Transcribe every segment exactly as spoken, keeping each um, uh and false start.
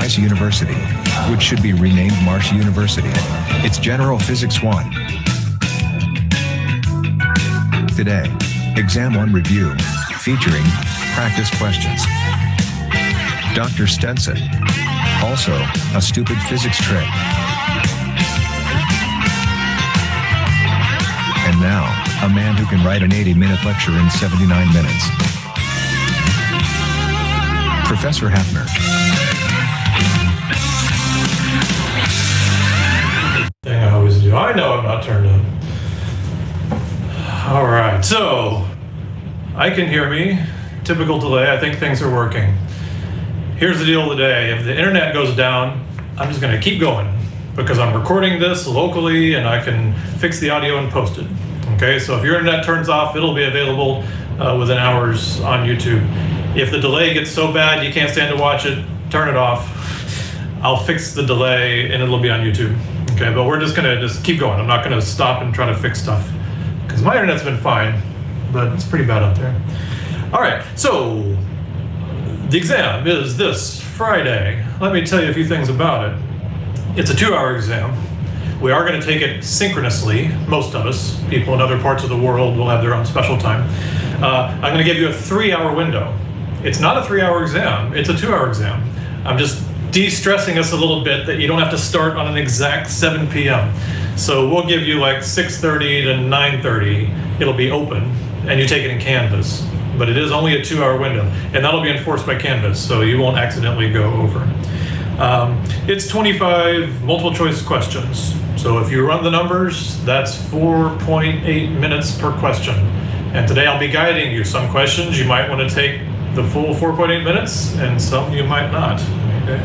PHYS University, which should be renamed Marsh University. It's General Physics one. Today, Exam one Review, featuring practice questions. Doctor Stenson. Also, a stupid physics trick. And now, a man who can write an eighty minute lecture in seventy-nine minutes. Professor Hafner. Thing I always do. I know I'm not turned on. All right, so I can hear me. Typical delay. I think things are working. Here's the deal today. If the internet goes down, I'm just going to keep going because I'm recording this locally and I can fix the audio and post it. Okay, so if your internet turns off, it'll be available uh, within hours on YouTube. If the delay gets so bad you can't stand to watch it, turn it off. I'll fix the delay and it'll be on YouTube. Okay, but we're just gonna just keep going. I'm not gonna stop and try to fix stuff because my internet's been fine, but it's pretty bad out there. All right, so the exam is this Friday. Let me tell you a few things about it. It's a two-hour exam. We are going to take it synchronously, most of us. People in other parts of the world will have their own special time. Uh, I'm going to give you a three-hour window. It's not a three-hour exam, it's a two-hour exam. I'm just de-stressing us a little bit that you don't have to start on an exact seven p m So we'll give you like six thirty to nine thirty. It'll be open, and you take it in Canvas. But it is only a two-hour window, and that'll be enforced by Canvas, so you won't accidentally go over. Um, it's twenty-five multiple-choice questions. So if you run the numbers, that's four point eight minutes per question. And today I'll be guiding you. Some questions you might want to take the full four point eight minutes, and some you might not. Okay.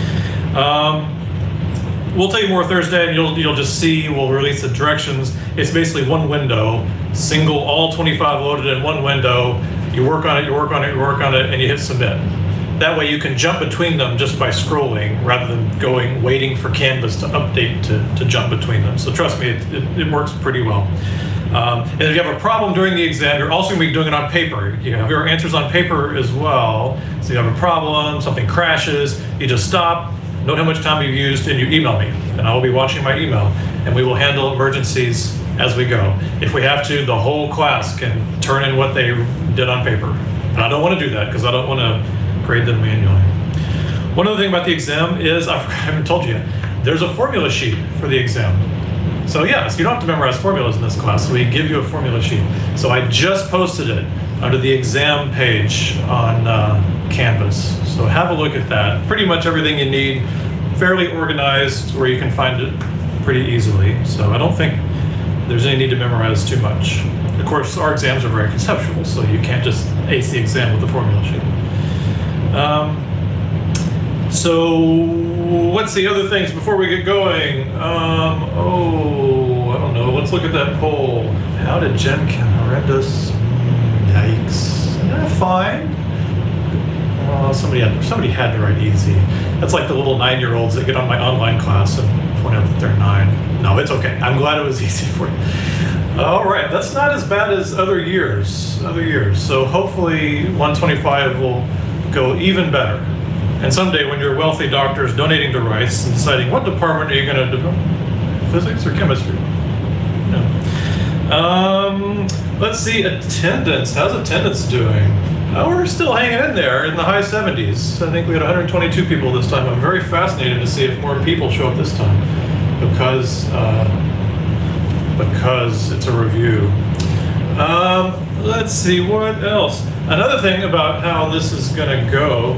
Um, we'll tell you more Thursday, and you'll you'll just see. We'll release the directions. It's basically one window, single, all twenty-five loaded in one window. You work on it, you work on it, you work on it, and you hit submit. That way you can jump between them just by scrolling rather than going, waiting for Canvas to update to, to jump between them. So trust me, it, it, it works pretty well. Um, and if you have a problem during the exam, you're also going to be doing it on paper. You have your answers on paper as well. So you have a problem, something crashes, you just stop, note how much time you've used, and you email me. And I will be watching my email. And we will handle emergencies as we go. If we have to, the whole class can turn in what they did on paper. And I don't want to do that because I don't want to grade them manually. One other thing about the exam is, I haven't told you yet, there's a formula sheet for the exam. So yes, you don't have to memorize formulas in this class, so we give you a formula sheet. So I just posted it under the exam page on uh, Canvas. So have a look at that. Pretty much everything you need, fairly organized where you can find it pretty easily. So I don't think there's any need to memorize too much. Of course, our exams are very conceptual, so you can't just ace the exam with the formula sheet. Um, so what's the other things before we get going? Um, oh, I don't know. Let's look at that poll. How did Jen horrendous? Yikes. Yeah, fine. Oh, somebody had somebody had to write easy. That's like the little nine-year-olds that get on my online class and point out that they're nine. No, it's okay. I'm glad it was easy for you. All right, that's not as bad as other years. Other years. So hopefully one twenty-five will go even better. And someday when you're wealthy doctors donating to Rice and deciding what department are you going to do, physics or chemistry? No. Um, let's see, attendance. How's attendance doing? Oh, we're still hanging in there in the high seventies. I think we had one hundred twenty-two people this time. I'm very fascinated to see if more people show up this time because uh, because it's a review. Um, let's see, what else? Another thing about how this is going to go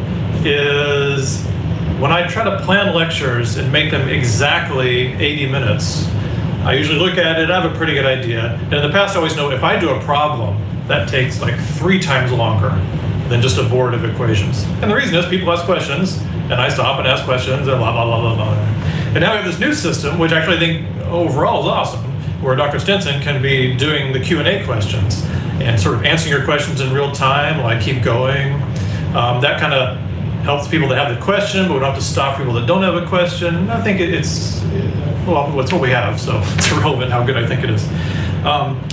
is when I try to plan lectures and make them exactly eighty minutes, I usually look at it, I have a pretty good idea. And in the past, I always know if I do a problem, that takes like three times longer than just a board of equations. And the reason is people ask questions, and I stop and ask questions, and blah, blah, blah, blah, blah. And now we have this new system, which actually I think overall is awesome, where Doctor Stenson can be doing the Q and A questions and sort of answering your questions in real time while I keep going. Um, that kind of helps people that have the question, but we don't have to stop people that don't have a question. I think it's, well, it's what we have, so it's irrelevant how good I think it is. Um,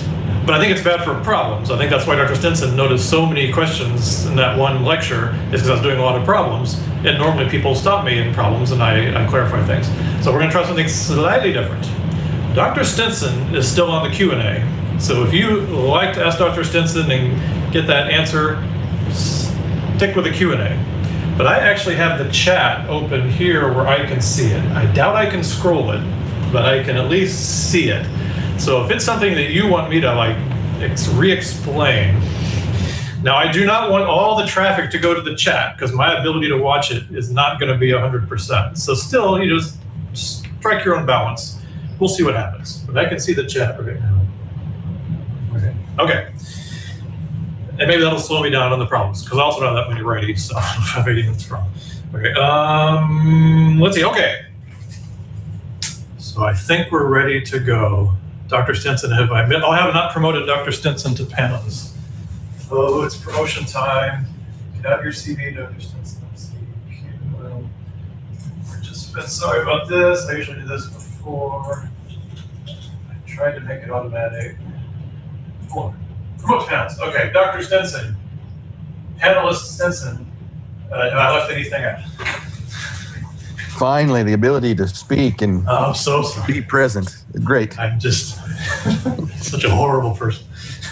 But I think it's bad for problems. I think that's why Doctor Stinson noticed so many questions in that one lecture, is because I was doing a lot of problems. And normally people stop me in problems and I, I clarify things. So we're gonna try something slightly different. Doctor Stinson is still on the Q and A. So if you like to ask Doctor Stinson and get that answer, stick with the Q and A. But I actually have the chat open here where I can see it. I doubt I can scroll it, but I can at least see it. So if it's something that you want me to like re-explain, now I do not want all the traffic to go to the chat because my ability to watch it is not going to be one hundred percent. So still, you just strike your own balance. We'll see what happens. But I can see the chat right now. Okay. Okay. And maybe that'll slow me down on the problems because I also don't have that many ready, so I don't know if I have eighty minutes from. Okay. Um, let's see. Okay. So I think we're ready to go. Doctor Stinson, have I met? Oh, I have not promoted Doctor Stinson to panelist. Oh, it's promotion time. Get out your C V, Doctor Stinson. Let's see. Participants, sorry about this. I usually do this before. I tried to make it automatic. Four. Promote panels. Okay, Doctor Stinson. Panelist Stinson. Uh, have I left anything out? Finally, the ability to speak and oh, I'm so sorry. Be present. Great. I'm just such a horrible person.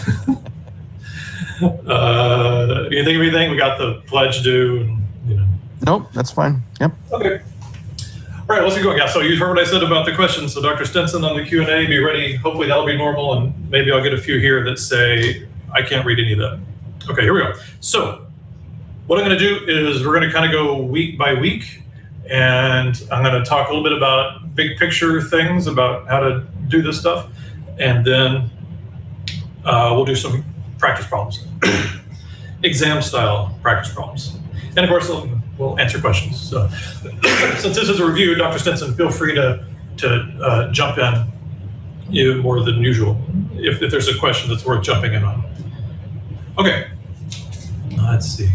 uh, you think of anything? We got the pledge due. And, you know. Nope, that's fine. Yep. Okay. All right, let's get going. Yeah, so you heard what I said about the questions. So Doctor Stinson on the Q and A, be ready. Hopefully that'll be normal, and maybe I'll get a few here that say, I can't read any of that. Okay, here we go. So what I'm gonna do is we're gonna kind of go week by week, and I'm gonna talk a little bit about big picture things, about how to do this stuff, and then uh, we'll do some practice problems, exam style practice problems. And of course, we'll, we'll answer questions. So since this is a review, Doctor Stinson, feel free to, to uh, jump in even more than usual if, if there's a question that's worth jumping in on. Okay, let's see.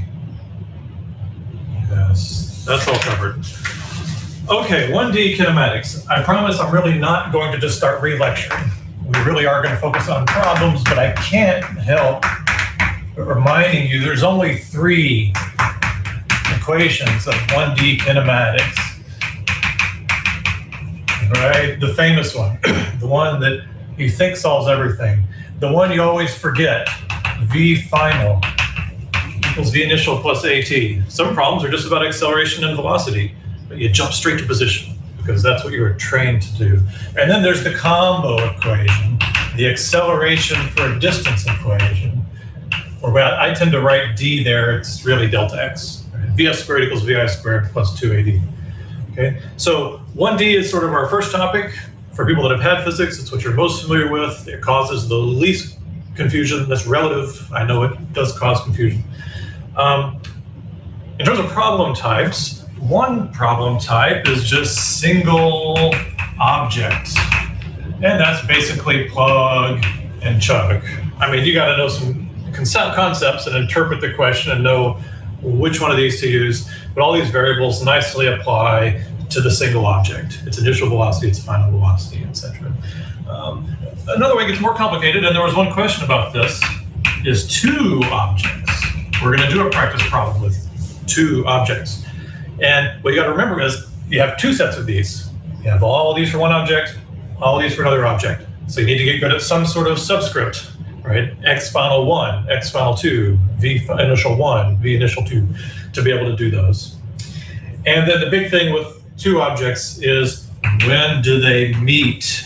Yes, that's all covered. Okay, one D kinematics. I promise I'm really not going to just start re-lecturing. We really are going to focus on problems, but I can't help but reminding you there's only three equations of one D kinematics. Right? The famous one, the one that you think solves everything, the one you always forget, V final equals V initial plus AT. Some problems are just about acceleration and velocity, but you jump straight to position because that's what you were trained to do. And then there's the combo equation, the acceleration for a distance equation, or I tend to write D there, it's really delta x. Right? V s squared equals V I squared plus two A D. Okay, so one D is sort of our first topic. For people that have had physics, it's what you're most familiar with. It causes the least confusion. That's relative. I know it does cause confusion. Um, in terms of problem types, one problem type is just single objects. And that's basically plug and chug. I mean, you got to know some concepts and interpret the question and know which one of these to use. But all these variables nicely apply to the single object. Its initial velocity, its final velocity, et cetera. Um, another way it gets more complicated, and there was one question about this, is two objects. We're going to do a practice problem with two objects. And what you got to remember is you have two sets of these. You have all these for one object, all these for another object. So you need to get good at some sort of subscript, right? X final one, X final two, V initial one, V initial two, to be able to do those. And then the big thing with two objects is when do they meet,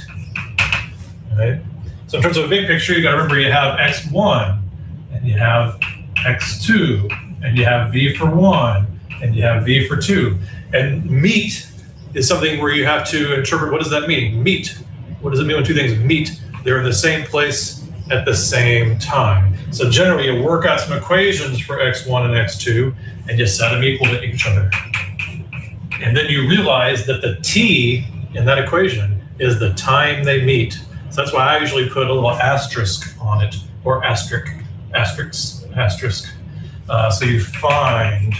right? So in terms of a big picture, you got to remember you have X one, and you have X two, and you have V for one, and you have V for two. And meet is something where you have to interpret, what does that mean? Meet. What does it mean when two things meet? They're in the same place at the same time. So generally you work out some equations for X one and X two, and you set them equal to each other. And then you realize that the T in that equation is the time they meet. So that's why I usually put a little asterisk on it, or asterisk, asterisk, asterisk. Uh, so you find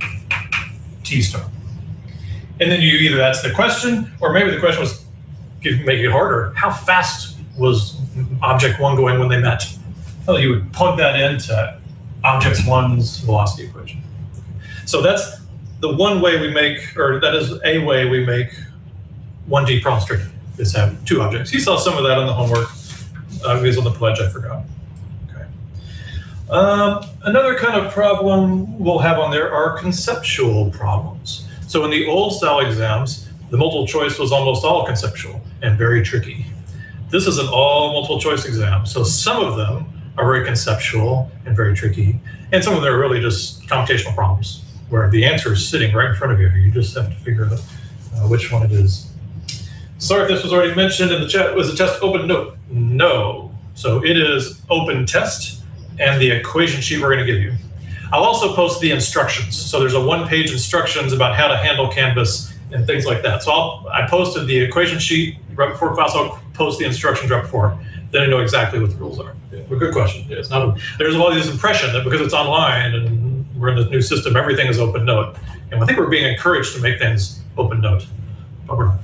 T star. And then you either, that's the question, or maybe the question was, make it harder, how fast was object one going when they met? Well, you would plug that into object one's velocity equation. So that's the one way we make, or that is a way we make one D problems tricky, is have two objects. You saw some of that on the homework. Uh, it was on the pledge, I forgot. Okay. Um, another kind of problem we'll have on there are conceptual problems. So in the old style exams, the multiple choice was almost all conceptual and very tricky. This is an all multiple choice exam, so some of them are very conceptual and very tricky, and some of them are really just computational problems, where the answer is sitting right in front of you. You just have to figure out uh, which one it is. Sorry if this was already mentioned in the chat. Was the test open? No. No. So it is open test and the equation sheet we're going to give you. I'll also post the instructions. So there's a one-page instructions about how to handle Canvas and things like that. So I'll, I posted the equation sheet right before class. I'll post the instructions right before. Then I know exactly what the rules are. Yeah, but good question. Yeah, it's not a, there's a lot of this impression that because it's online and we're in this new system, everything is open note. And I think we're being encouraged to make things open note, but we're not.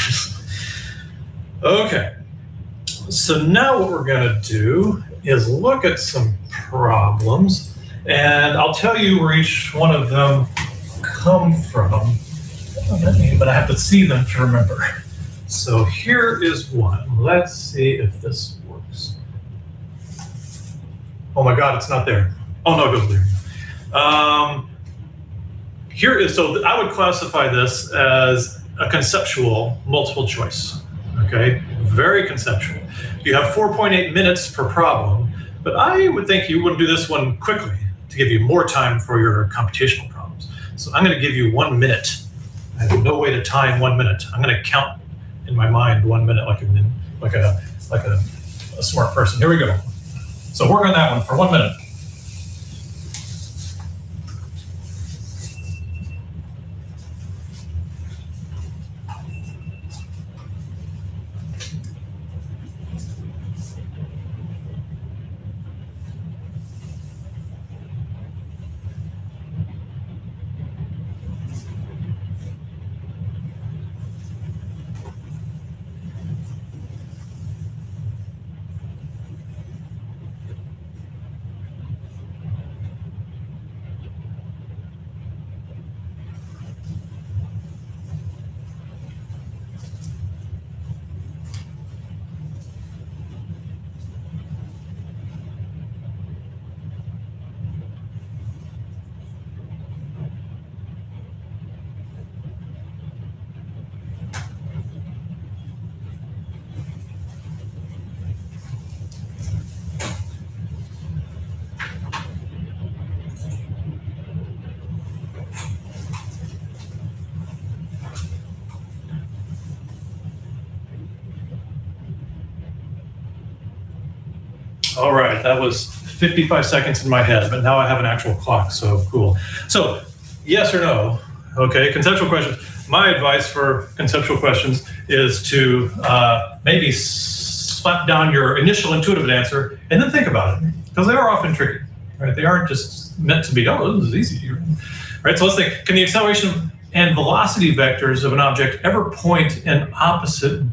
Okay. So now what we're going to do is look at some problems, and I'll tell you where each one of them come from, but I have to see them to remember. So here is one. Let's see if this works. Oh my God, it's not there. Oh no, it goes there. Um, here is, so I would classify this as a conceptual multiple choice. Okay, very conceptual. You have four point eight minutes per problem, but I would think you wouldn't do this one quickly to give you more time for your computational problems. So I'm going to give you one minute. I have no way to time one minute. I'm going to count in my mind one minute like a like a like a, a smart person. Here we go. So work on that one for one minute. All right, that was fifty-five seconds in my head, but now I have an actual clock, so cool. So, yes or no? Okay, conceptual questions. My advice for conceptual questions is to uh, maybe slap down your initial intuitive answer and then think about it, because they are often tricky, right? They aren't just meant to be, oh, this is easy, right? So let's think, can the acceleration and velocity vectors of an object ever point in opposite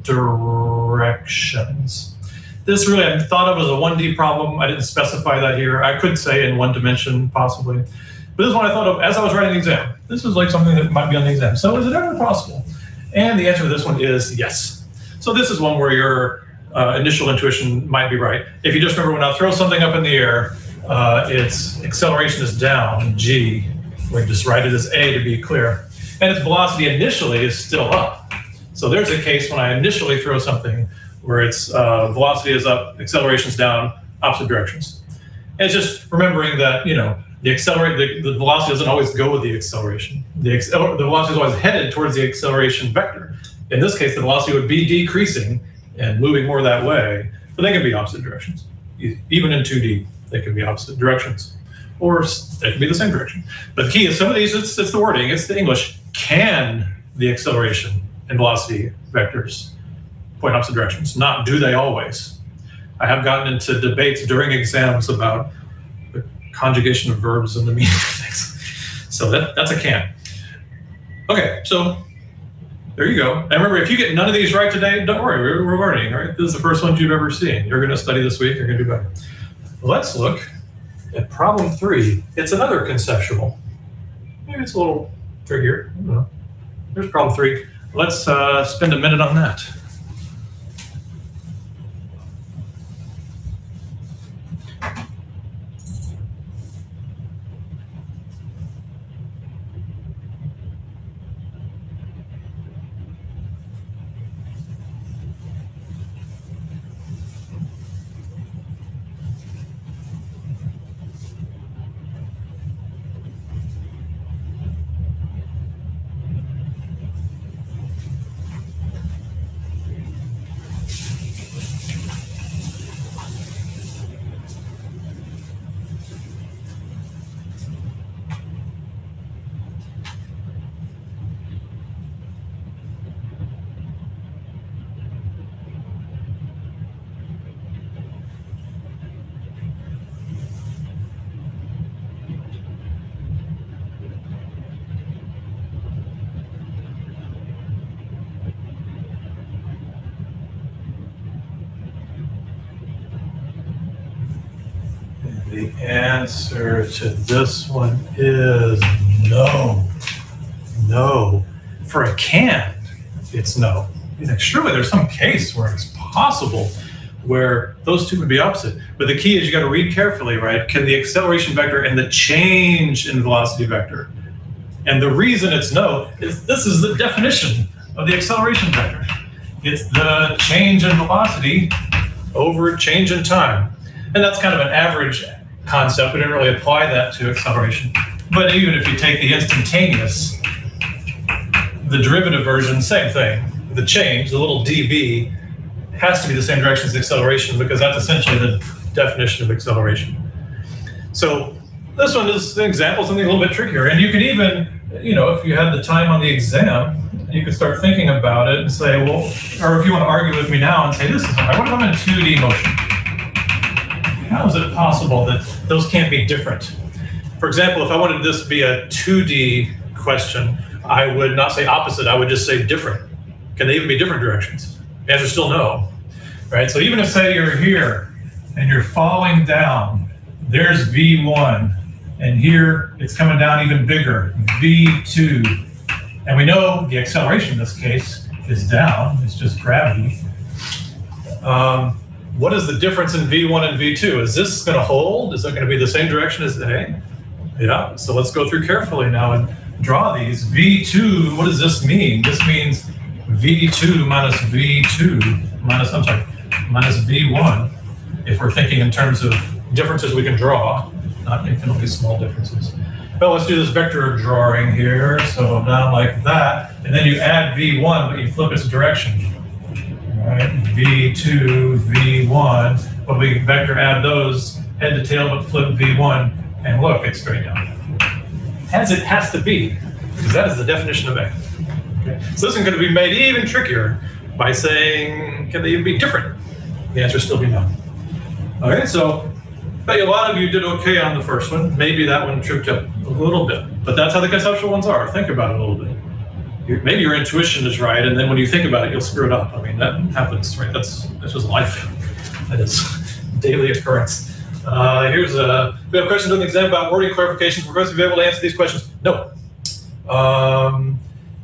directions? This really I thought of as a one D problem. I didn't specify that here. I could say in one dimension, possibly. But this is what I thought of as I was writing the exam. This is like something that might be on the exam. So is it ever possible? And the answer to this one is yes. So this is one where your uh, initial intuition might be right. If you just remember when I throw something up in the air, uh, its acceleration is down, g. We just write it as a to be clear. And its velocity initially is still up. So there's a case when I initially throw something where its uh, velocity is up, acceleration's down, opposite directions. And it's just remembering that, you know, the accelerate the, the velocity doesn't always go with the acceleration. The, accel the velocity is always headed towards the acceleration vector. In this case, the velocity would be decreasing and moving more that way, but they can be opposite directions. Even in two D, they can be opposite directions, or they can be the same direction. But the key is some of these, it's, it's the wording, it's the English. Can the acceleration and velocity vectors point opposite directions? Not do they always. I have gotten into debates during exams about the conjugation of verbs and the meaning of things. So that, that's a can. Okay, so there you go. And remember, if you get none of these right today, don't worry, we're, we're learning, right? This is the first ones you've ever seen. You're going to study this week, you're going to do better. Let's look at problem three. It's another conceptual. Maybe it's a little trickier. I don't know. There's problem three. Let's uh, spend a minute on that. The answer to this one is no. No. For a can, it's no. You think, surely there's some case where it's possible where those two would be opposite. But the key is you got to read carefully, right? Can the acceleration vector and the change in velocity vector? And the reason it's no is this is the definition of the acceleration vector. It's the change in velocity over change in time. And that's kind of an average concept. We didn't really apply that to acceleration. But even if you take the instantaneous, the derivative version, same thing. The change, the little dv, has to be the same direction as the acceleration because that's essentially the definition of acceleration. So this one is an example, something a little bit trickier. And you can even, you know, if you had the time on the exam, you could start thinking about it and say, well, or if you want to argue with me now and say, this is, what if I'm in two D motion? How is it possible that those can't be different? For example, if I wanted this to be a two D question, I would not say opposite, I would just say different. Can they even be different directions? The answer is still no, right? So even if, say, you're here and you're falling down, there's V one, and here it's coming down even bigger, V two. And we know the acceleration in this case is down, it's just gravity. Um, what is the difference in V one and V two? Is this going to hold? Is it going to be the same direction as A? Yeah, so let's go through carefully now and draw these. V two, what does this mean? This means V two minus V two minus, I'm sorry, minus V one, if we're thinking in terms of differences we can draw, not infinitely small differences. Well, let's do this vector drawing here. So down like that, and then you add V one, but you flip its direction. All right, V two, V one. When we vector add those head to tail, but flip V one, and look, it's straight down. As it has to be, because that is the definition of A. Okay. So this is going to be made even trickier by saying, can they even be different? The answer is still be no. Okay, so a lot of you did okay on the first one. Maybe that one tripped up a little bit, but that's how the conceptual ones are. Think about it a little bit. Maybe your intuition is right, and then when you think about it, you'll screw it up. I mean, that happens, right? That's that's just life. That is daily occurrence. Uh, here's a, we have questions on the exam about wording clarifications. We're going to be able to answer these questions. No. Um,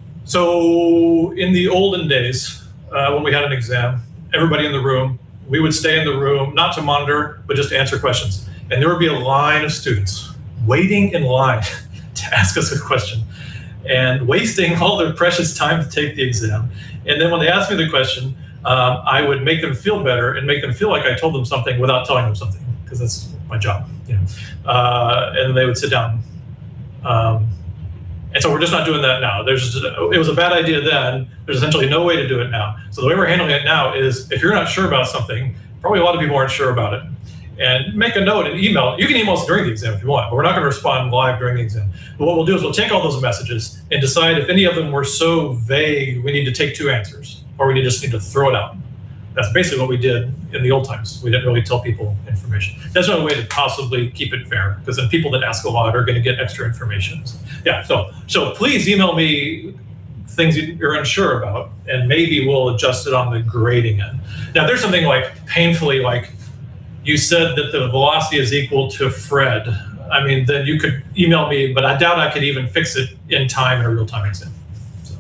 so in the olden days, uh, when we had an exam, everybody in the room, we would stay in the room, not to monitor, but just to answer questions. And there would be a line of students waiting in line to ask us a question and wasting all their precious time to take the exam. And then when they asked me the question, um, I would make them feel better and make them feel like I told them something without telling them something, because that's my job. You know? uh, and then they would sit down. Um, and so we're just not doing that now. There's just, it was a bad idea then. There's essentially no way to do it now. So the way we're handling it now is, if you're not sure about something, probably a lot of people aren't sure about it. And make a note and email. You can email us during the exam if you want, but we're not going to respond live during the exam. But what we'll do is we'll take all those messages and decide if any of them were so vague, we need to take two answers, or we just need to throw it out. That's basically what we did in the old times. We didn't really tell people information. That's the only way to possibly keep it fair, because then people that ask a lot are going to get extra information. So, yeah, so so please email me things you're unsure about, and maybe we'll adjust it on the grading end. Now, there's something like painfully like, you said that the velocity is equal to Fred. I mean, then you could email me, but I doubt I could even fix it in time in a real-time exam. So,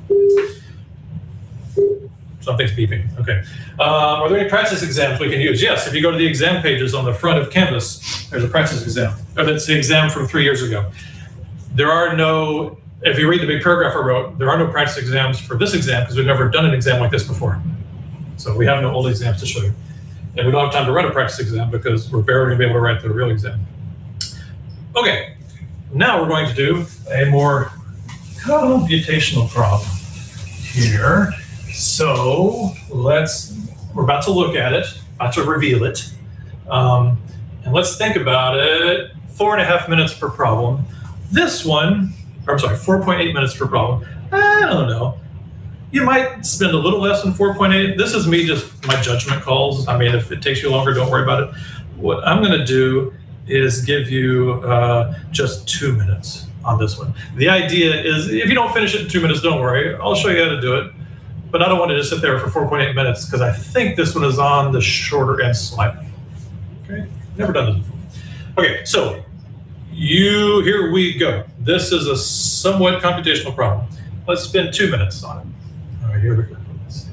something's beeping. Okay. Um, are there any practice exams we can use? Yes. If you go to the exam pages on the front of Canvas, there's a practice exam. Or that's the exam from three years ago. There are no, if you read the big paragraph I wrote, there are no practice exams for this exam because we've never done an exam like this before. So we have no old exams to show you. And we don't have time to run a practice exam because we're barely going to be able to write the real exam. Okay, now we're going to do a more computational problem here. So let's, we're about to look at it, about to reveal it. Um, and let's think about it. Four and a half minutes per problem. This one, or I'm sorry, four point eight minutes per problem. I don't know. You might spend a little less than four point eight. This is me, just my judgment calls. I mean, if it takes you longer, don't worry about it. What I'm going to do is give you uh, just two minutes on this one. The idea is, if you don't finish it in two minutes, don't worry. I'll show you how to do it. But I don't want to just sit there for four point eight minutes because I think this one is on the shorter end slightly. Okay, never done this before. Okay, so you, here we go. This is a somewhat computational problem. Let's spend two minutes on it. All right, here we go. Let's see.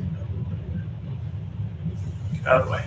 Get out of the way.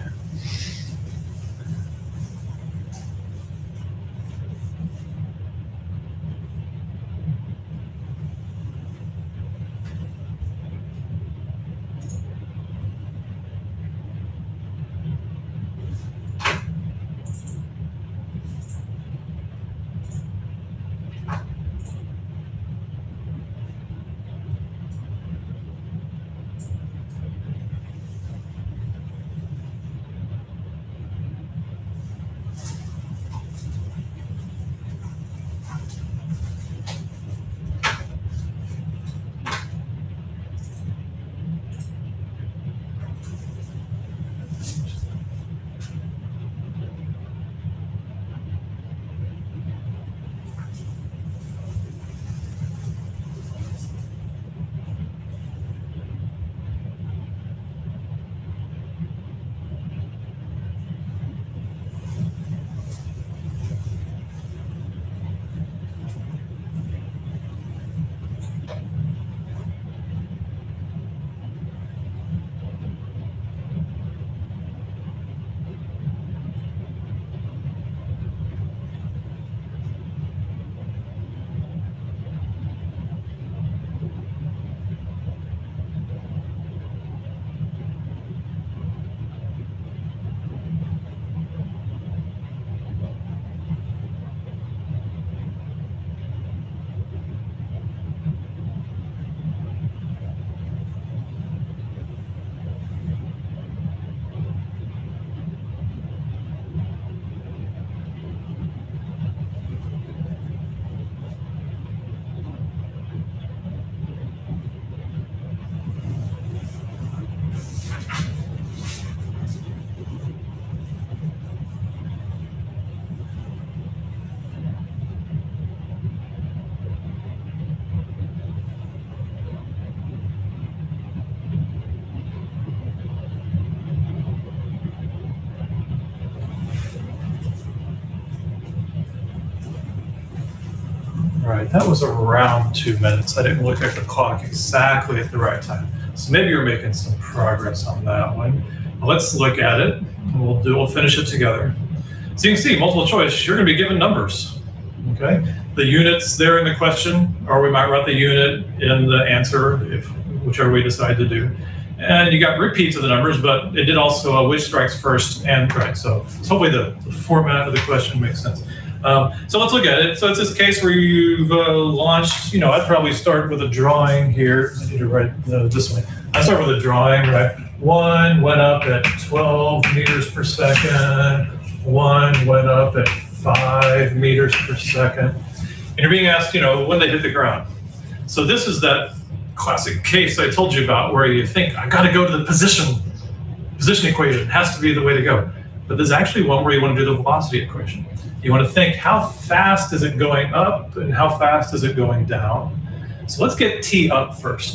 All right, that was around two minutes. I didn't look at the clock exactly at the right time. So maybe you're making some progress on that one. Let's look at it. We'll do. We'll finish it together. So you can see, multiple choice, you're going to be given numbers. Okay, the units there in the question, or we might write the unit in the answer, if whichever we decide to do. And you got repeats of the numbers, but it did also uh, which strikes first and right. So, so hopefully the, the format of the question makes sense. Um, so let's look at it. So it's this case where you've uh, launched, you know, I'd probably start with a drawing here. I need to write uh, this way. I start with a drawing, right? One went up at twelve meters per second. One went up at five meters per second. And you're being asked, you know, when they hit the ground. So this is that classic case I told you about where you think, I got to go to the position, position equation. It has to be the way to go. But there's actually one where you want to do the velocity equation. You want to think, how fast is it going up and how fast is it going down? So let's get t up first.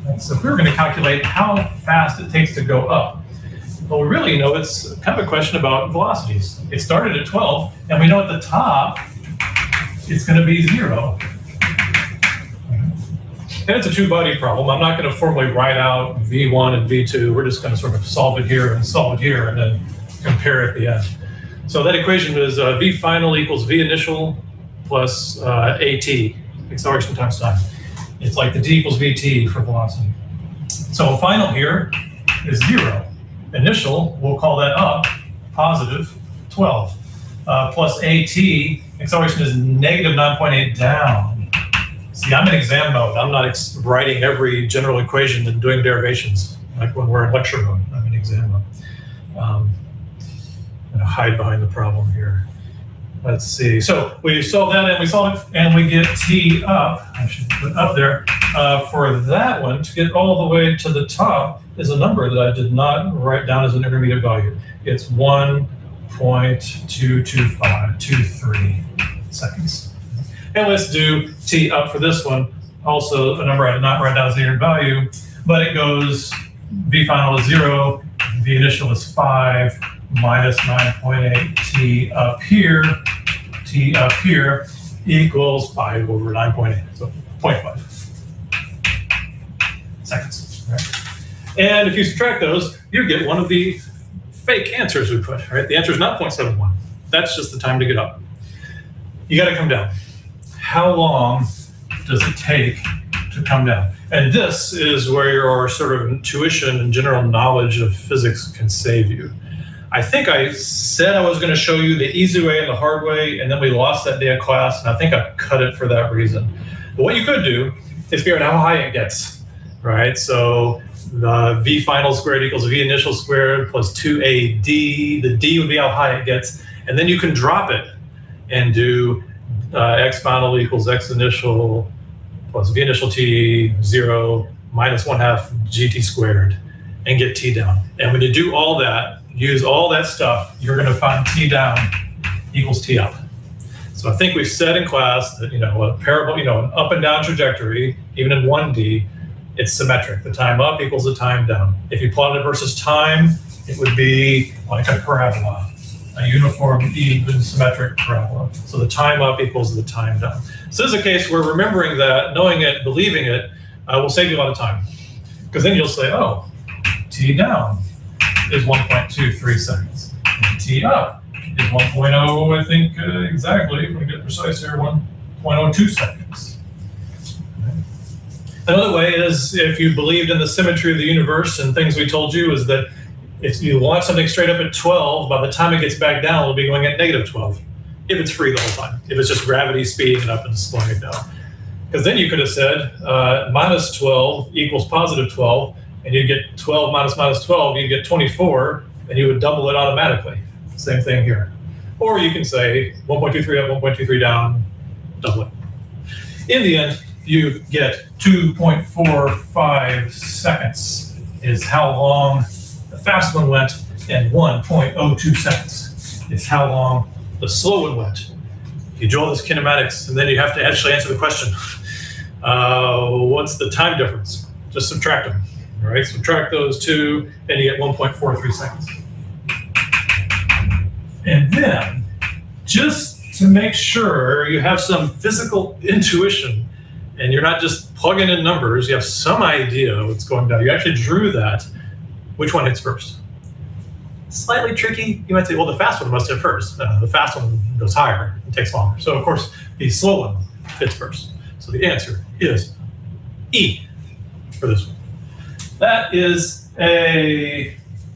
Right, so if we were going to calculate how fast it takes to go up, well, we really know it's kind of a question about velocities. It started at twelve, and we know at the top it's going to be zero. And it's a two-body problem. I'm not going to formally write out V one and V two. We're just going to sort of solve it here and solve it here and then compare at the end. So that equation is uh, V final equals V initial plus uh, AT, acceleration times time. It's like the D equals V T for velocity. So final here is zero. Initial, we'll call that up, positive twelve, uh, plus AT, acceleration is negative nine point eight down. See, I'm in exam mode. I'm not ex writing every general equation and doing derivations like when we're in lecture mode. I'm in exam mode. Um, I'm going to hide behind the problem here. Let's see. So we solve that and we solve it and we get T up. I should put up there. Uh, for that one, to get all the way to the top is a number that I did not write down as an intermediate value. It's one point two two five two three seconds. And let's do T up for this one. Also a number I did not write down as an intermediate value, but it goes V final is zero, V initial is five, minus nine point eight, T up here, T up here equals five over nine point eight, so zero point five seconds. Right? And if you subtract those, you get one of the fake answers we put, right? The answer is not zero point seven one. That's just the time to get up. You got to come down. How long does it take to come down? And this is where your sort of intuition and general knowledge of physics can save you. I think I said I was going to show you the easy way and the hard way, and then we lost that day of class, and I think I cut it for that reason. But what you could do is figure out how high it gets, right? So the V final squared equals V initial squared plus two A D. The D would be how high it gets, and then you can drop it and do uh, X final equals X initial plus V initial T zero minus one half G T squared and get T down. And when you do all that, use all that stuff, you're going to find T down equals T up. So I think we've said in class that, you know, a parabol, you know, an up and down trajectory, even in one D, it's symmetric. The time up equals the time down. If you plot it versus time, it would be like a parabola, a uniform, even symmetric parabola. So the time up equals the time down. So this is a case where remembering that, knowing it, believing it, uh, will save you a lot of time. Because then you'll say, oh, T down is one point two three seconds. And T up is one point zero, I think, uh, exactly, if we get precise here, one point zero two seconds. Another way is, if you believed in the symmetry of the universe and things we told you, is that if you launch something straight up at twelve, by the time it gets back down, it'll be going at negative twelve, if it's free the whole time, if it's just gravity speeding it up and slowing it down. Because then you could have said uh, minus twelve equals positive twelve, and you get twelve minus minus twelve, you get twenty-four, and you would double it automatically. Same thing here. Or you can say one point two three up, one point two three down, double it. In the end, you get two point four five seconds is how long the fast one went, and one point zero two seconds is how long the slow one went. You do all this kinematics, and then you have to actually answer the question. Uh, what's the time difference? Just subtract them. All right, subtract those two, and you get one point four three seconds. And then, just to make sure you have some physical intuition, and you're not just plugging in numbers, you have some idea what's going down. You actually drew that. Which one hits first? Slightly tricky. You might say, well, the fast one must hit first. Uh, the fast one goes higher. It takes longer. So, of course, the slow one hits first. So the answer is E for this one. That is a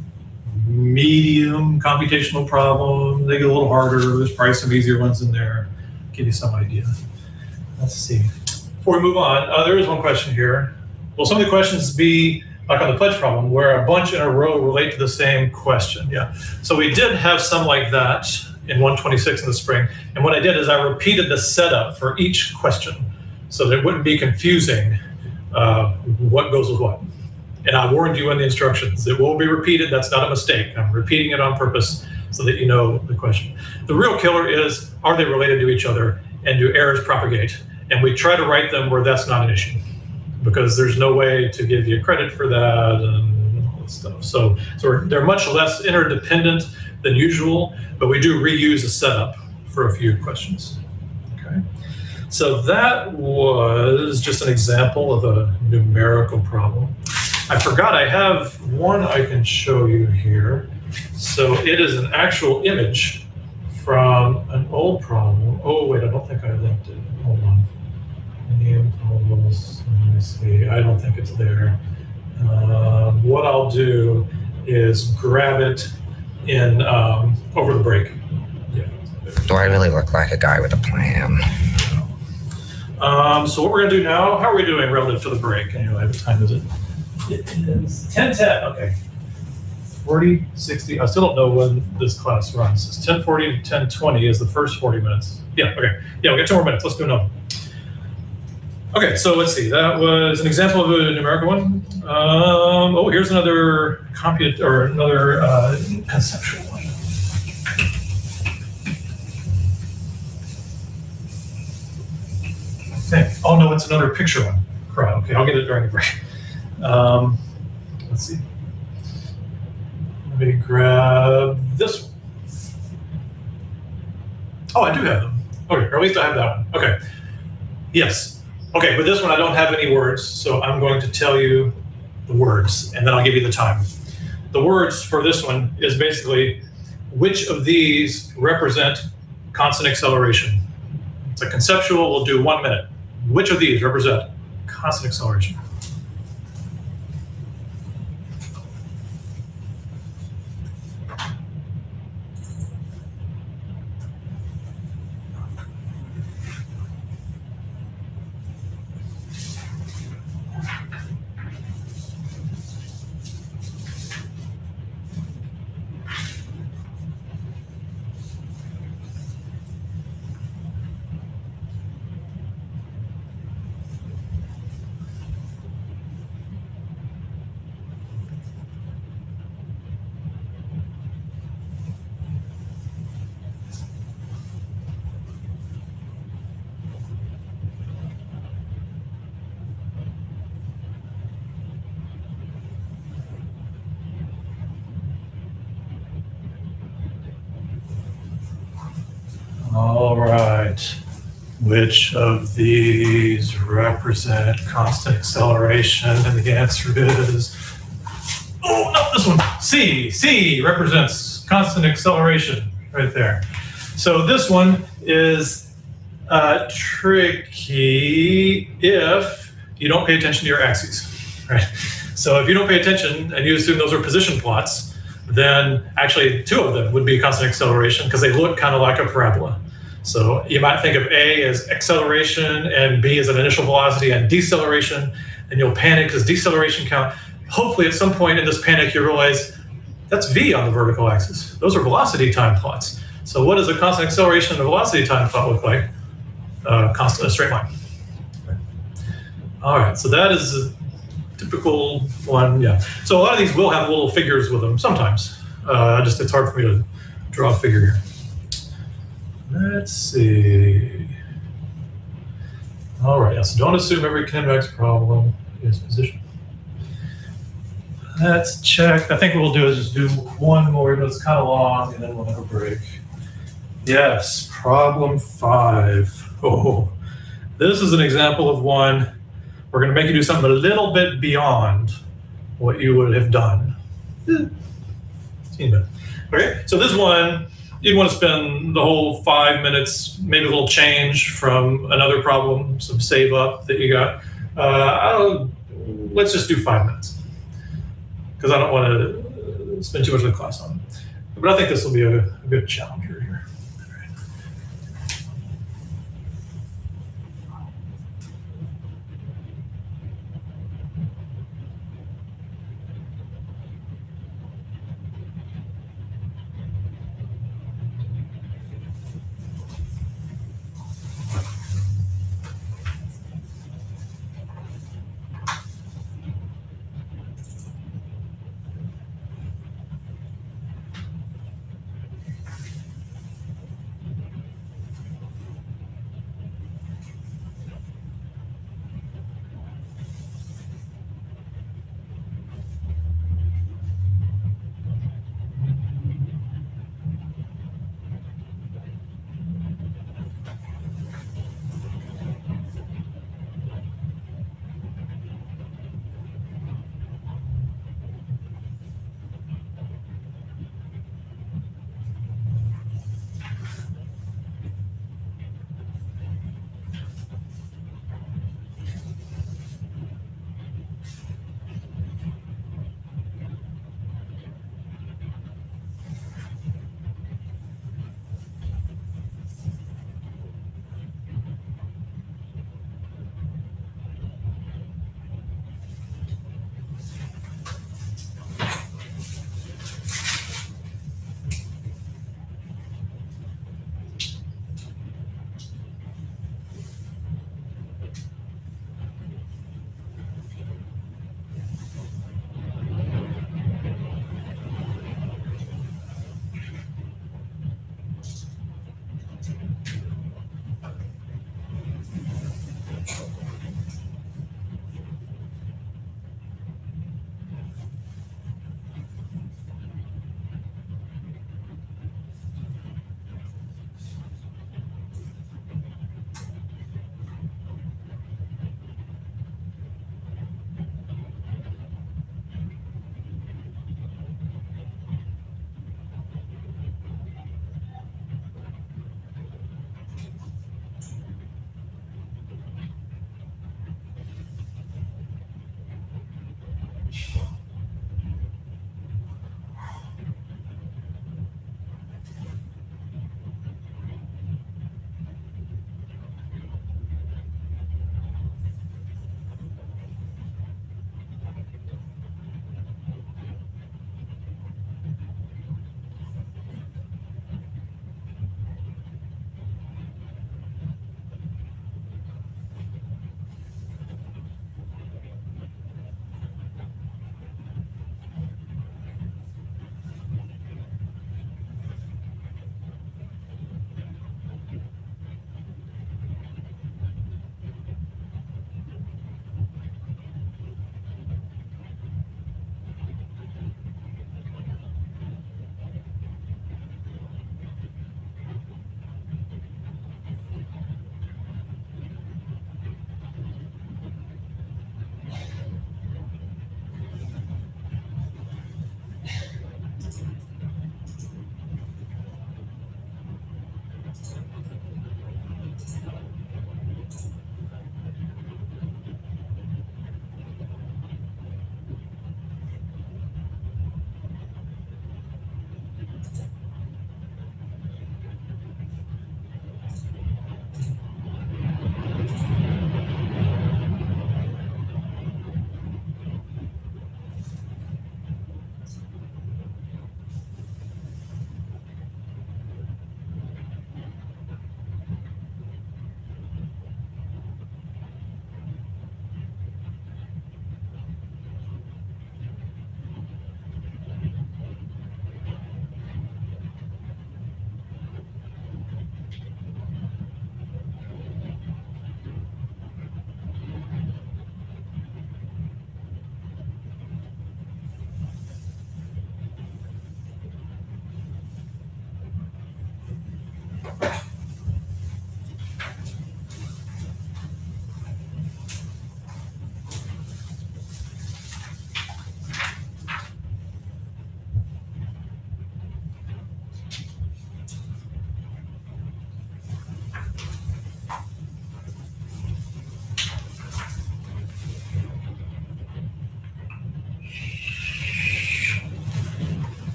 medium computational problem. They get a little harder. There's probably some easier ones in there. Give you some idea. Let's see. Before we move on, uh, there is one question here. Will some of the questions be like on the pledge problem, where a bunch in a row relate to the same question? Yeah. So we did have some like that in one twenty-six in the spring. And what I did is I repeated the setup for each question so that it wouldn't be confusing uh, what goes with what. And I warned you in the instructions. It will be repeated. That's not a mistake. I'm repeating it on purpose so that you know the question. The real killer is, are they related to each other, and do errors propagate? And we try to write them where that's not an issue. because there's no way to give you credit for that and all this stuff. So, so we're, they're much less interdependent than usual, but we do reuse a setup for a few questions. Okay. So that was just an example of a numerical problem. I forgot I have one I can show you here. So it is an actual image from an old problem. Oh, wait, I don't think I linked it. Hold on. Almost, let me see. I don't think it's there. Uh, what I'll do is grab it in um, over the break. Yeah. Do I really look like a guy with a plan? Um, so what we're going to do now, how are we doing relative to the break? Anyway, what time is it? It is ten ten. Okay. forty, sixty. I still don't know when this class runs. It's ten forty to ten twenty is the first forty minutes. Yeah, okay. Yeah, we got two more minutes. Let's do another. Okay, so let's see. That was an example of a numerical one. Um, oh, here's another comput or another uh, conceptual one. I think. Oh no, it's another picture one. Right. Okay, I'll get it during the break. Um, let's see. Let me grab this one. Oh, I do have them. Okay, or at least I have that one. Okay. Yes. Okay, but this one I don't have any words, so I'm going to tell you the words, and then I'll give you the time. The words for this one is basically which of these represent constant acceleration. It's a conceptual, we'll do one minute. Which of these represent constant acceleration? All right. Which of these represent constant acceleration? And the answer is, oh, no, this one. C. C represents constant acceleration right there. So this one is uh, tricky if you don't pay attention to your axes, right? So if you don't pay attention and you assume those are position plots, then actually two of them would be constant acceleration because they look kind of like a parabola. So you might think of A as acceleration and B as an initial velocity and deceleration, and you'll panic because deceleration count. Hopefully at some point in this panic you realize that's V on the vertical axis. Those are velocity time plots. So what does a constant acceleration and a velocity time plot look like? Uh, constant, a straight line. All right, so that is a typical one, yeah. So a lot of these will have little figures with them sometimes. Uh, just it's hard for me to draw a figure here. Let's see. All right, yeah, so don't assume every kinematics problem is position. Let's check. I think what we'll do is just do one more, but it's kind of long, and then we'll have a break. Yes, problem five. Oh, this is an example of one. We're going to make you do something a little bit beyond what you would have done. Okay, so this one, you'd want to spend the whole five minutes, maybe a little change from another problem, some save up that you got. Uh, I'll, let's just do five minutes because I don't want to spend too much of the class on it. But I think this will be a, a good challenger here.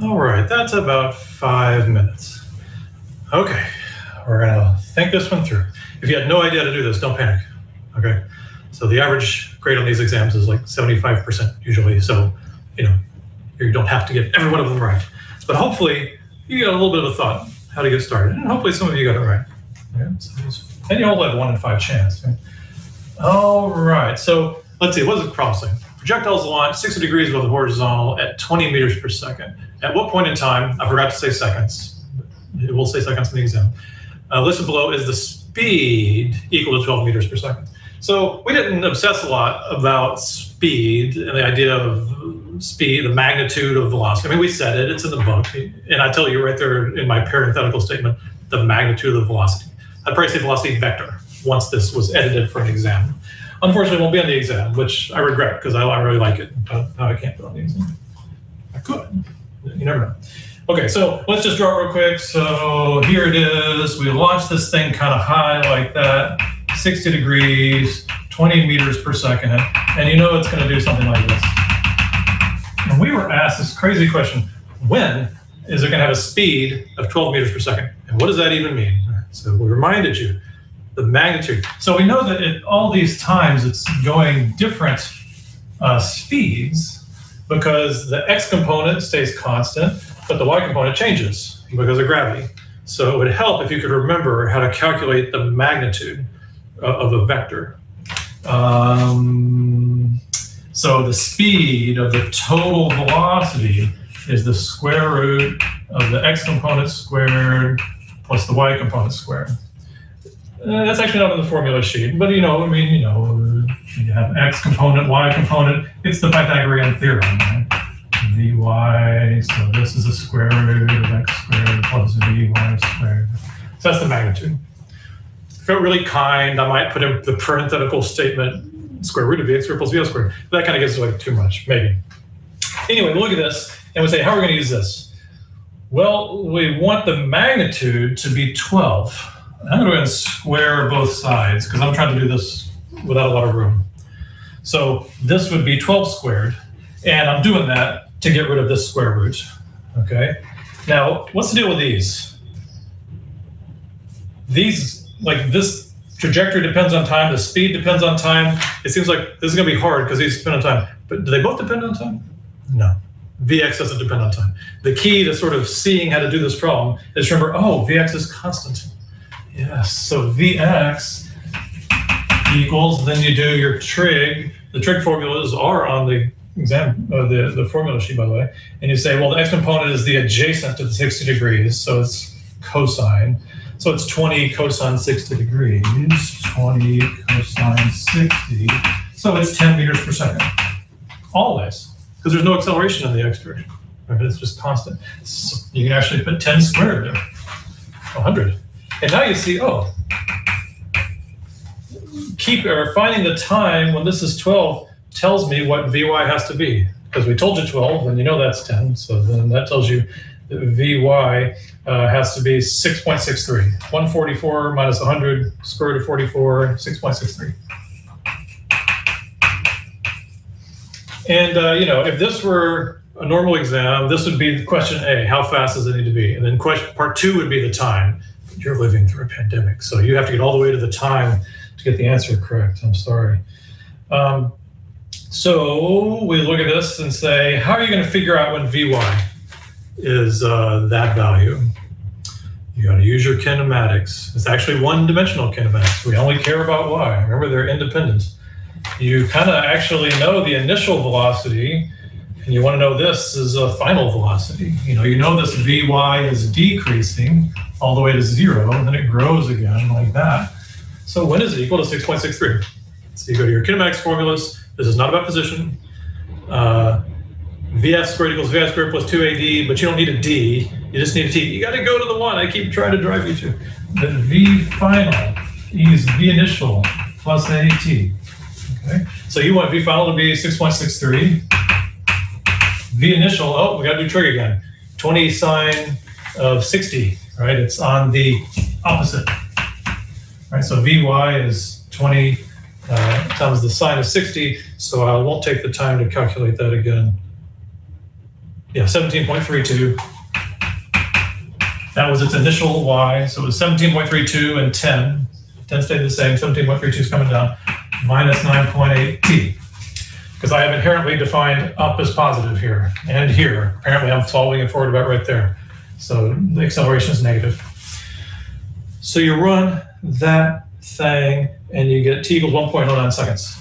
All right, that's about five minutes. Okay, we're gonna think this one through. If you had no idea how to do this, don't panic, okay? So the average grade on these exams is like seventy-five percent usually, so you know, you don't have to get every one of them right. But hopefully you got a little bit of a thought how to get started, and hopefully some of you got it right. Okay? So and you all have one in five chance. Okay? All right, so let's see, what is the problem saying? Projectiles launch sixty degrees above the horizontal at twenty meters per second. At what point in time, I forgot to say seconds, it will say seconds in the exam, uh, listed below is the speed equal to twelve meters per second. So we didn't obsess a lot about speed and the idea of speed, the magnitude of velocity. I mean, we said it, it's in the book. And I tell you right there in my parenthetical statement, the magnitude of the velocity. I'd probably say velocity vector once this was edited for an exam. Unfortunately, it won't be on the exam, which I regret because I, I really like it, but now I can't put it on the exam. I could, you never know. Okay, so let's just draw it real quick. So here it is. We launch this thing kind of high like that, sixty degrees, twenty meters per second. And you know it's going to do something like this. And we were asked this crazy question, when is it going to have a speed of twelve meters per second? And what does that even mean? So we reminded you, the magnitude. So we know that at all these times it's going different uh, speeds because the x component stays constant, but the y component changes because of gravity. So it would help if you could remember how to calculate the magnitude of a vector. Um, so the speed of the total velocity is the square root of the x component squared plus the y component squared. Uh, that's actually not in the formula sheet, but you know, I mean, you know, you have x component, y component. It's the Pythagorean theorem, right? Vy, so this is the square root of x squared plus vy squared. So that's the magnitude. If I felt really kind, I might put in the parenthetical statement, square root of vx squared plus vy squared. But that kind of gets like too much, maybe. Anyway, look at this, and we say, how are we going to use this? Well, we want the magnitude to be twelve. I'm going to go ahead and square both sides because I'm trying to do this without a lot of room. So this would be twelve squared, and I'm doing that to get rid of this square root, okay? Now, what's the deal with these? These, like this trajectory depends on time, the speed depends on time. It seems like this is gonna be hard because these depend on time, but do they both depend on time? No, Vx doesn't depend on time. The key to sort of seeing how to do this problem is remember, oh, Vx is constant. Yes, so Vx equals, then you do your trig. The trig formulas are on the exam, uh, the, the formula sheet, by the way. And you say, well, the x component is the adjacent to the sixty degrees, so it's cosine. So it's twenty cosine sixty degrees, twenty cosine sixty. So it's ten meters per second, always, because there's no acceleration in the x direction. Right? It's just constant. So you can actually put ten squared there, one hundred. And now you see, oh, keep or finding the time when this is twelve tells me what Vy has to be, because we told you twelve, and you know that's ten. So then that tells you that Vy uh, has to be six point six three. one forty-four minus one hundred, square root of forty-four, six point six three. And uh, you know, if this were a normal exam, this would be question A, how fast does it need to be? And then question part two would be the time. You're living through a pandemic, so you have to get all the way to the time to get the answer correct. I'm sorry. Um, so we look at this and say, how are you going to figure out when Vy is uh, that value? You got to use your kinematics. It's actually one-dimensional kinematics. We only care about y. Remember, they're independent. You kind of actually know the initial velocity, and you want to know this is a final velocity. You know, you know this Vy is decreasing all the way to zero, and then it grows again like that. So when is it equal to six point six three? So you go to your kinematics formulas. This is not about position. Uh, Vf squared equals Vf squared plus two A D, but you don't need a D. You just need a T. You got to go to the one I keep trying to drive you to. The V final is V initial plus A T. Okay. So you want V final to be six point six three. V initial, oh, we got to do trig again. twenty sine of sixty, right? It's on the opposite. Right, so Vy is twenty uh, times the sine of sixty, so I won't take the time to calculate that again. Yeah, seventeen point three two. That was its initial y, so it was seventeen point three two and ten. ten stayed the same, seventeen point three two is coming down, minus nine point eight t. Because I have inherently defined up as positive here and here. Apparently I'm following it forward about right there. So the acceleration is negative. So you run that thing and you get t equals one point zero nine seconds.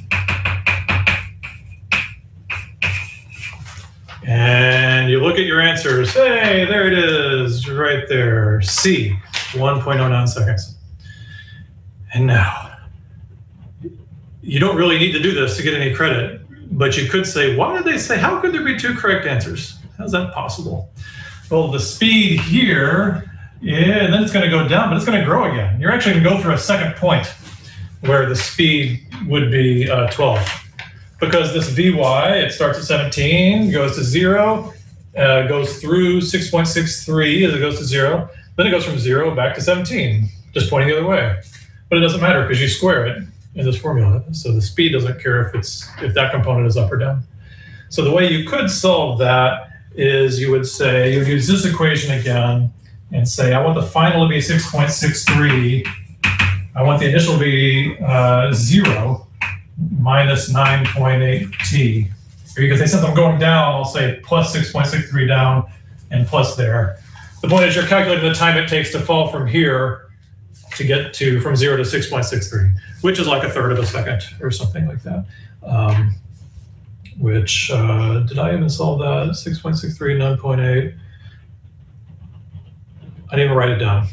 And you look at your answers. Hey, there it is, right there. C, one point zero nine seconds. And now, you don't really need to do this to get any credit, but you could say, why did they say, how could there be two correct answers? How's that possible? Well, the speed here, yeah, and then it's going to go down, but it's going to grow again. You're actually going to go through a second point where the speed would be uh, twelve. Because this Vy, it starts at seventeen, goes to zero, uh, goes through six point six three as it goes to zero, then it goes from zero back to seventeen, just pointing the other way. But it doesn't matter because you square it in this formula. So the speed doesn't care if it's if that component is up or down. So the way you could solve that is you would say, you would use this equation again and say, I want the final to be six point six three. I want the initial to be uh, zero. Minus nine point eight t. Or you can say, since I'm going down, I'll say plus six point six three down and plus there. The point is you're calculating the time it takes to fall from here to get to from zero to six point six three, which is like a third of a second or something like that. Um, which, uh, did I even solve that? six point six three, nine point eight. I didn't even write it down.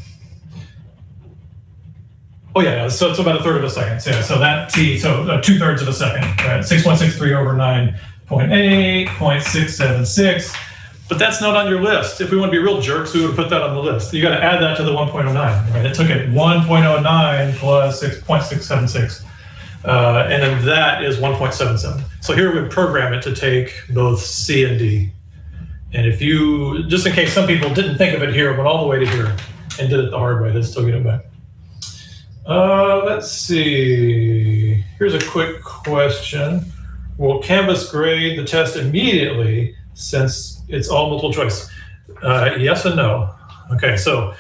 Oh yeah, yeah, so it's about a third of a second. So, yeah, so that t, so uh, two thirds of a second, right? six point six three over nine point eight, zero point six seven six. But that's not on your list. If we want to be real jerks, we would put that on the list. You got to add that to the one point zero nine, right? It took it one point zero nine plus six point six seven six. Uh, and then that is one point seven seven. So here we would program it to take both C and D. And if you, just in case some people didn't think of it here, went all the way to here and did it the hard way, they'd still get it back. Uh, let's see. Here's a quick question. Will Canvas grade the test immediately since it's all multiple choice? Uh, yes and no. Okay, so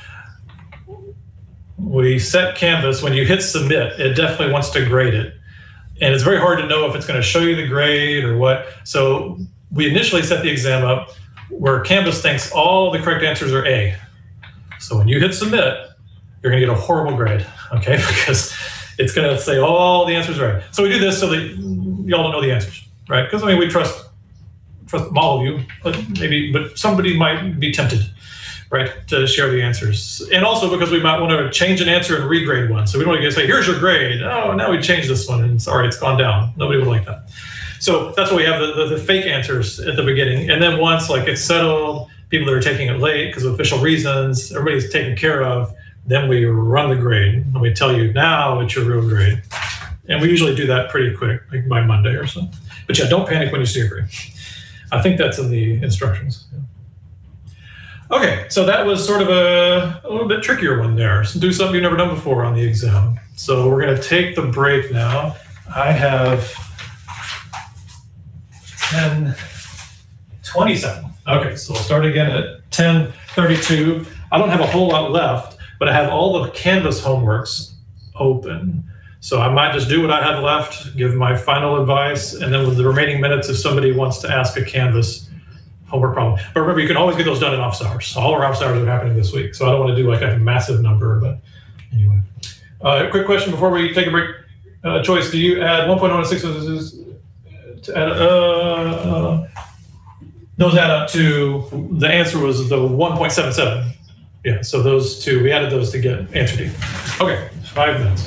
we set Canvas, when you hit submit, it definitely wants to grade it. And it's very hard to know if it's going to show you the grade or what. So we initially set the exam up where Canvas thinks all the correct answers are A. So when you hit submit, you're going to get a horrible grade, okay? Because it's going to say all the answers right. So we do this so that y'all don't know the answers, right? Because I mean, we trust trust all of you, but maybe, but somebody might be tempted, right, to share the answers. And also because we might want to change an answer and regrade one. So we don't want to say, here's your grade. Oh, now we changed this one, and sorry, it's gone down. Nobody would like that. So that's why we have the, the, the fake answers at the beginning. And then once like it's settled, people that are taking it late because of official reasons, everybody's taken care of, then we run the grade and we tell you now it's your real grade. And we usually do that pretty quick, like by Monday or so. But yeah, don't panic when you see a grade. I think that's in the instructions. Yeah. Okay, so that was sort of a, a little bit trickier one there. So do something you've never done before on the exam. So we're gonna take the break now. I have ten twenty-seven. Okay, so we'll start again at ten thirty-two. I don't have a whole lot left, but I have all the Canvas homeworks open. So I might just do what I have left, give my final advice, and then with the remaining minutes, if somebody wants to ask a Canvas homework problem. But remember, you can always get those done in office hours. All our office hours are happening this week, so I don't want to do like a massive number, but anyway. Uh, quick question before we take a break. Uh, Choice, do you add one point one six to add, uh, uh, those add up to, the answer was the one point seven seven. Yeah, so those two, we added those to get answer D. Okay, five minutes.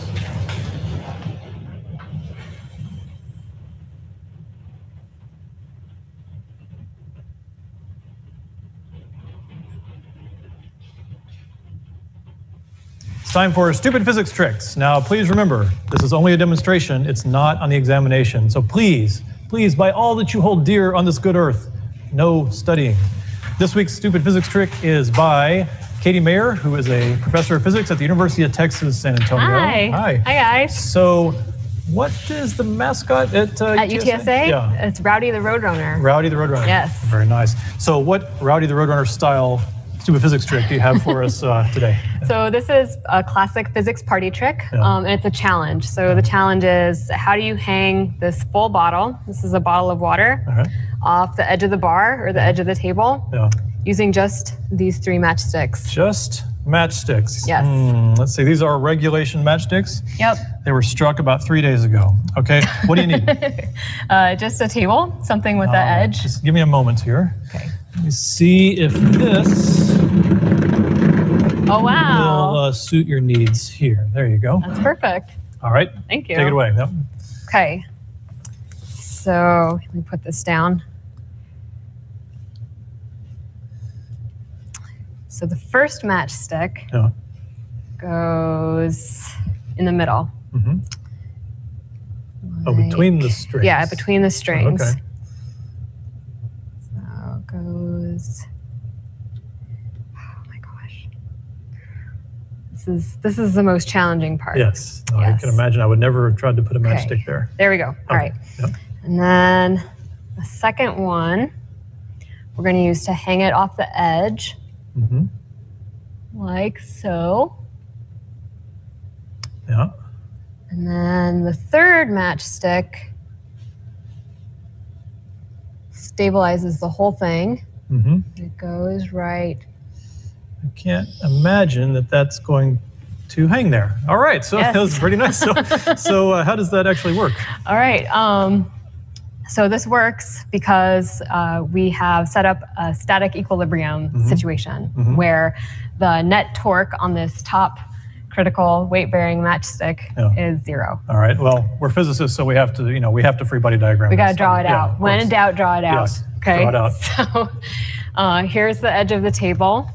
It's time for stupid physics tricks. Now, please remember, this is only a demonstration. It's not on the examination. So please, please, by all that you hold dear on this good earth, no studying. This week's stupid physics trick is by Katie Mayer, who is a professor of physics at the University of Texas, San Antonio. Hi. Hi. Hi, guys. So What is the mascot at uh, At U T S A? Yeah. It's Rowdy the Roadrunner. Rowdy the Roadrunner. Yes. Very nice. So what Rowdy the Roadrunner style stupid physics trick do you have for us uh, today? So this is a classic physics party trick, Yeah. um, and it's a challenge. So yeah. the challenge is, how do you hang this full bottle, this is a bottle of water, right. off the edge of the bar or the yeah. edge of the table, yeah. using just these three matchsticks. Just matchsticks. Yes. Mm, let's see, these are regulation matchsticks? Yep. They were struck about three days ago. Okay, what do you need? uh, just a table, something with uh, that edge. Just give me a moment here. Okay. Let me see if this oh, wow. will uh, suit your needs here. There you go. That's perfect. All right. Thank you. Take it away. Yep. Okay. So let me put this down. So the first matchstick yeah. goes in the middle. Mm-hmm. Like, oh, between the strings. Yeah, between the strings. Oh, okay. So it goes. Oh my gosh. This is this is the most challenging part. Yes. Oh, yes. I can imagine. I would never have tried to put a matchstick okay. there. There we go. All okay. right. Yep. And then the second one, we're going to use to hang it off the edge. Mm-hmm. Like so. Yeah. And then the third matchstick stabilizes the whole thing. Mm-hmm. It goes right. I can't imagine that that's going to hang there. All right, so yes. that was pretty nice. So, so uh, how does that actually work? All right. Um, so this works because uh, we have set up a static equilibrium mm-hmm. situation mm-hmm. where the net torque on this top critical weight-bearing matchstick yeah. is zero. All right. Well, we're physicists, so we have to, you know, we have to free body diagram. We got to draw it yeah, out. When in doubt, draw it out. Yes. Okay. Draw it out. So uh, here's the edge of the table,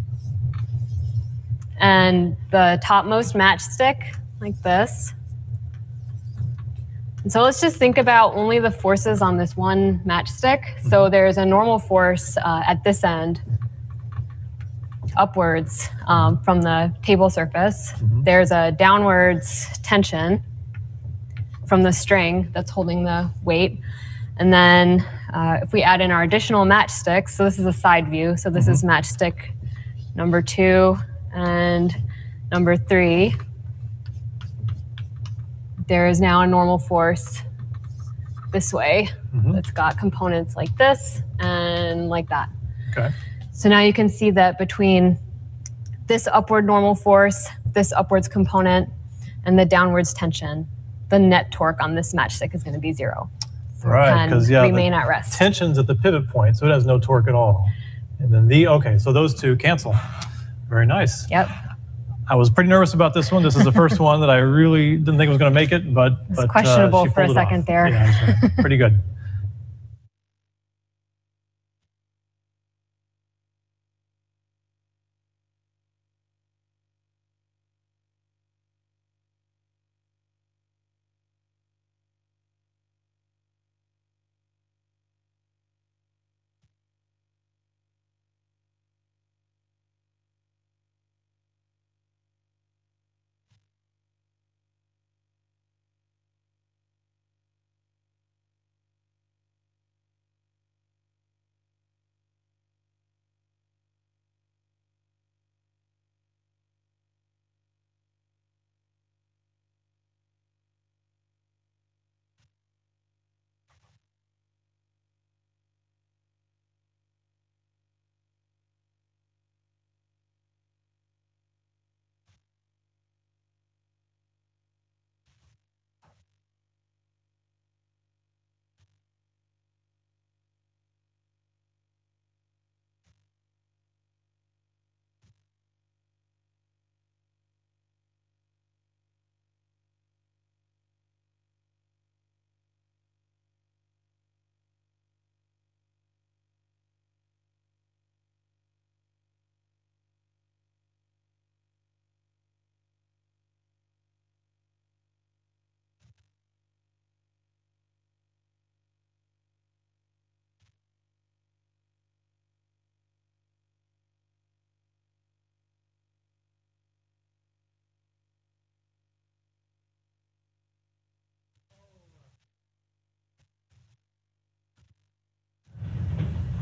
and the topmost matchstick, like this. And so let's just think about only the forces on this one matchstick. Mm-hmm. So there's a normal force uh, at this end, upwards um, from the table surface. Mm-hmm. There's a downwards tension from the string that's holding the weight. And then uh, if we add in our additional matchsticks, so this is a side view. So this mm-hmm. is matchstick number two and number three. There is now a normal force this way mm-hmm. that's got components like this and like that. Okay. So now you can see that between this upward normal force, this upwards component, and the downwards tension, the net torque on this matchstick is going to be zero. So right, because yeah, remain at rest. Tension's at the pivot point, so it has no torque at all. And then the, okay, so those two cancel. Very nice. Yep. I was pretty nervous about this one. This is the first one that I really didn't think was going to make it, but it's but, questionable uh, she for a second off. there. Yeah, right. Pretty good.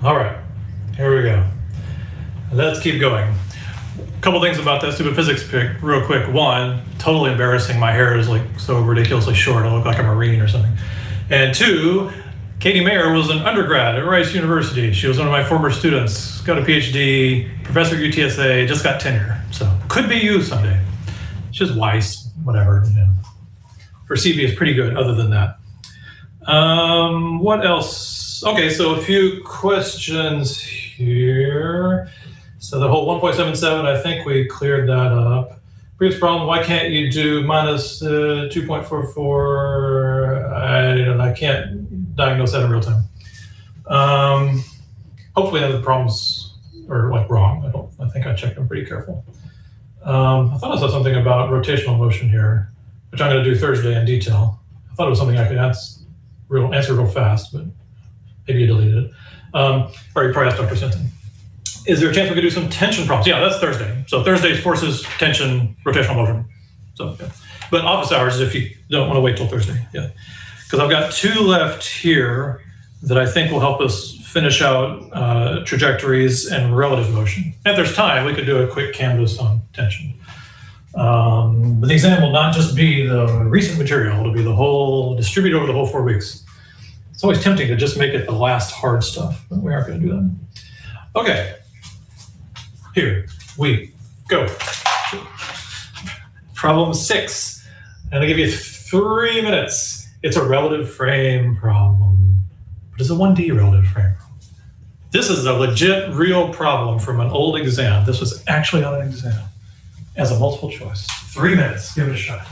All right, here we go. Let's keep going. A couple things about that stupid physics pick real quick. One, totally embarrassing. My hair is like so ridiculously short. I look like a Marine or something. And two, Katie Mayer was an undergrad at Rice University. She was one of my former students, got a P H D, professor at U T S A, just got tenure. So could be you someday. She's Weiss, whatever. You know. Her C V is pretty good other than that. Um, what else? Okay, so a few questions here. So the whole one point seven seven, I think we cleared that up. Previous problem, why can't you do minus uh, two point four four? I, I can't diagnose that in real time. Um, hopefully none of the problems are like wrong. I don't. I think I checked them pretty careful. Um, I thought I saw something about rotational motion here, which I'm going to do Thursday in detail. I thought it was something I could answer real, answer real fast, but maybe you deleted it. Um, or you probably asked Doctor Simpson. Is there a chance we could do some tension problems? Yeah, that's Thursday. So Thursday's forces, tension, rotational motion. So, yeah. But office hours if you don't want to wait till Thursday. Yeah, because I've got two left here that I think will help us finish out uh, trajectories and relative motion. If there's time, we could do a quick canvas on tension. Um, but the exam will not just be the recent material, it'll be the whole, distributed over the whole four weeks. It's always tempting to just make it the last hard stuff, but we aren't going to do that. Okay, here we go. Problem six. I'm going to give you three minutes. It's a relative frame problem, but it's a one D relative frame problem. This is a legit, real problem from an old exam. This was actually on an exam as a multiple choice. Three minutes, give it a shot.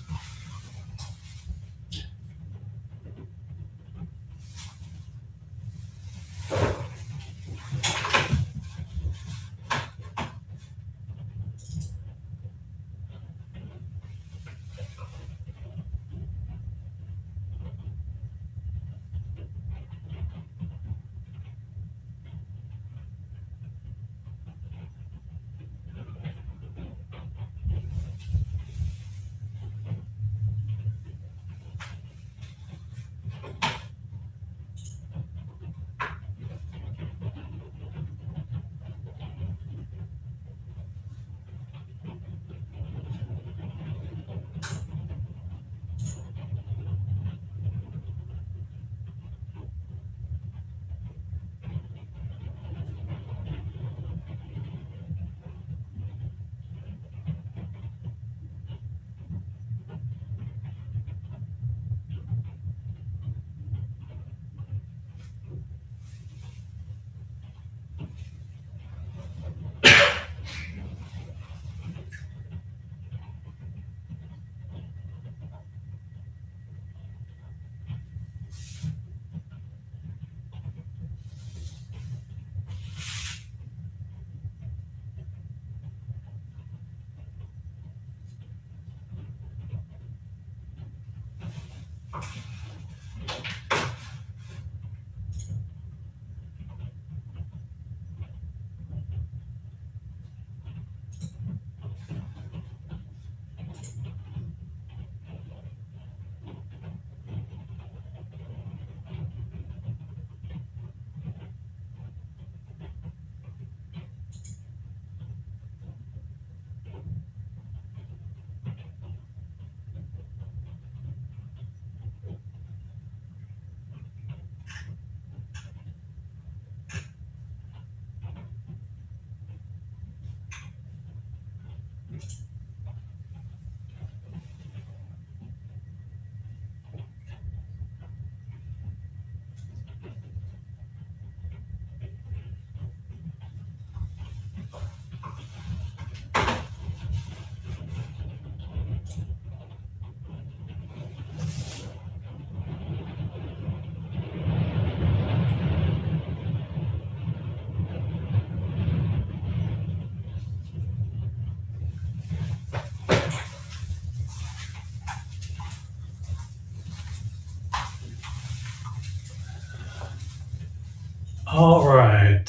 All right,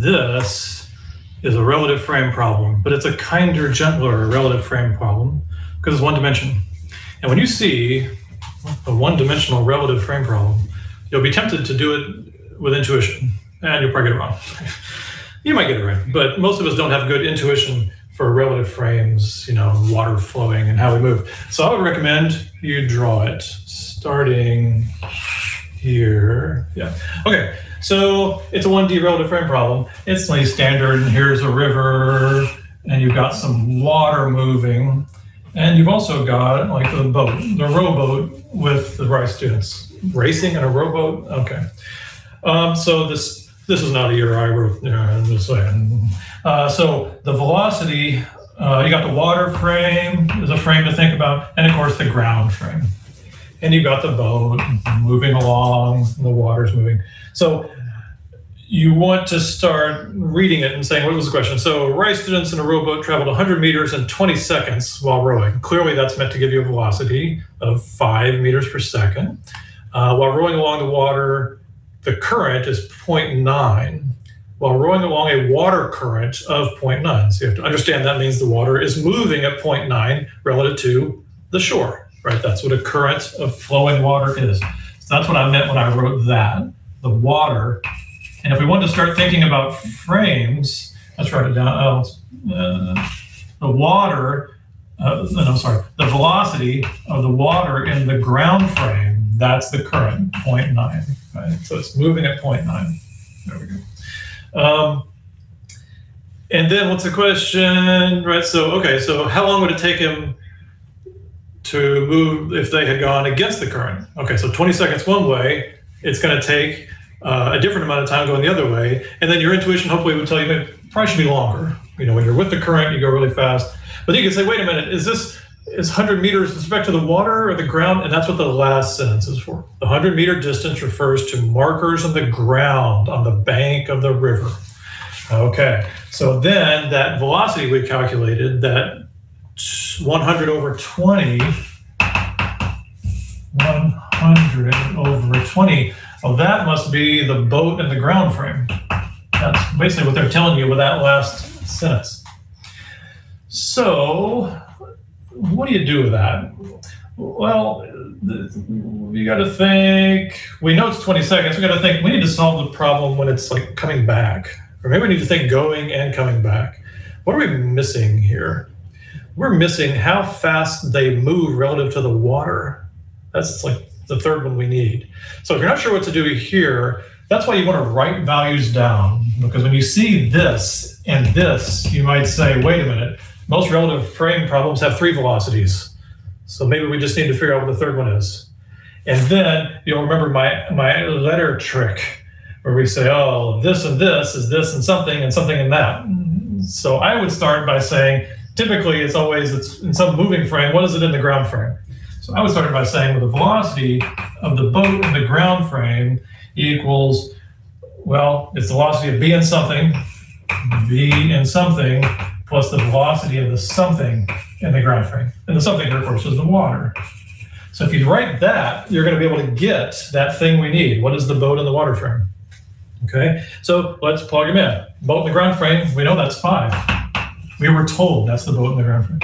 this is a relative frame problem, but it's a kinder, gentler relative frame problem because it's one dimension. And when you see a one-dimensional relative frame problem, you'll be tempted to do it with intuition. and you'll probably get it wrong. You might get it right, but most of us don't have good intuition for relative frames, you know, water flowing and how we move. So I would recommend you draw it starting here. Yeah. Okay. So it's a one D relative frame problem. It's like standard, and here's a river, and you've got some water moving, and you've also got like the boat, the rowboat with the right students racing in a rowboat. Okay. Um, so this this is not a year I wrote. You know, I'm just saying. Uh, so the velocity, uh, you got the water frame is a frame to think about, and of course the ground frame. And you've got the boat moving along, and the water's moving. So you want to start reading it and saying, what was the question? So Rice students in a rowboat traveled one hundred meters in twenty seconds while rowing. Clearly that's meant to give you a velocity of five meters per second. Uh, while rowing along the water, the current is zero point nine. While rowing along a water current of zero point nine. So you have to understand that means the water is moving at zero point nine relative to the shore, right? That's what a current of flowing water is. So that's what I meant when I wrote that, the water. And if we want to start thinking about frames, let's write it down. Oh, uh, the water, uh, no, sorry, the velocity of the water in the ground frame, that's the current, zero point nine, right? So it's moving at zero point nine. There we go. Um, and then what's the question, right? So, okay, so how long would it take him to move if they had gone against the current? Okay, so twenty seconds one way, it's gonna take uh, a different amount of time going the other way. And then your intuition hopefully would tell you that it probably should be longer. You know, when you're with the current, you go really fast. But you can say, wait a minute, is this, is one hundred meters with respect to the water or the ground? And that's what the last sentence is for. The one hundred meter distance refers to markers on the ground on the bank of the river. Okay, so then that velocity we calculated, that one hundred over twenty, one hundred over twenty, well, that must be the boat and the ground frame. That's basically what they're telling you with that last sentence. So, what do you do with that? Well, you got to think, we know it's twenty seconds, we got to think, we need to solve the problem when it's like coming back. Or maybe we need to think going and coming back. What are we missing here? We're missing how fast they move relative to the water. That's like the third one we need. So if you're not sure what to do here, that's why you want to write values down. Because when you see this and this, you might say, wait a minute, most relative frame problems have three velocities. So maybe we just need to figure out what the third one is. And then you'll remember my, my letter trick where we say, oh, this and this is this and something and something and that. So I would start by saying, typically it's always, it's in some moving frame, what is it in the ground frame? So I would start by saying, well, the velocity of the boat in the ground frame equals, well, it's the velocity of B in something, B in something, plus the velocity of the something in the ground frame. And the something here, of course, is the water. So if you write that, you're going to be able to get that thing we need. What is the boat in the water frame? Okay, so let's plug them in. Boat in the ground frame, we know that's five. We were told that's the boat in the ground frame.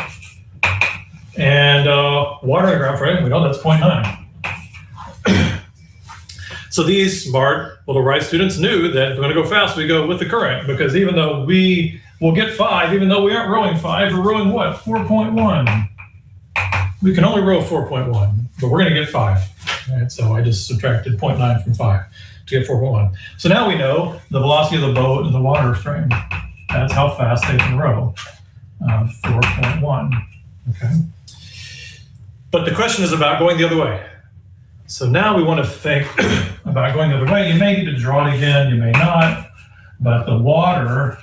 And uh, water in the ground frame, we know that's zero point nine. So these smart little Rice students knew that if we're going to go fast, we go with the current, because even though we will get five, even though we aren't rowing five, we're rowing what? four point one. We can only row four point one, but we're going to get five. Right? So I just subtracted zero point nine from five to get four point one. So now we know the velocity of the boat in the water frame. That's how fast they can row, uh, four point one. Okay. But the question is about going the other way. So now we want to think about going the other way. You may need to draw it again, you may not, but the water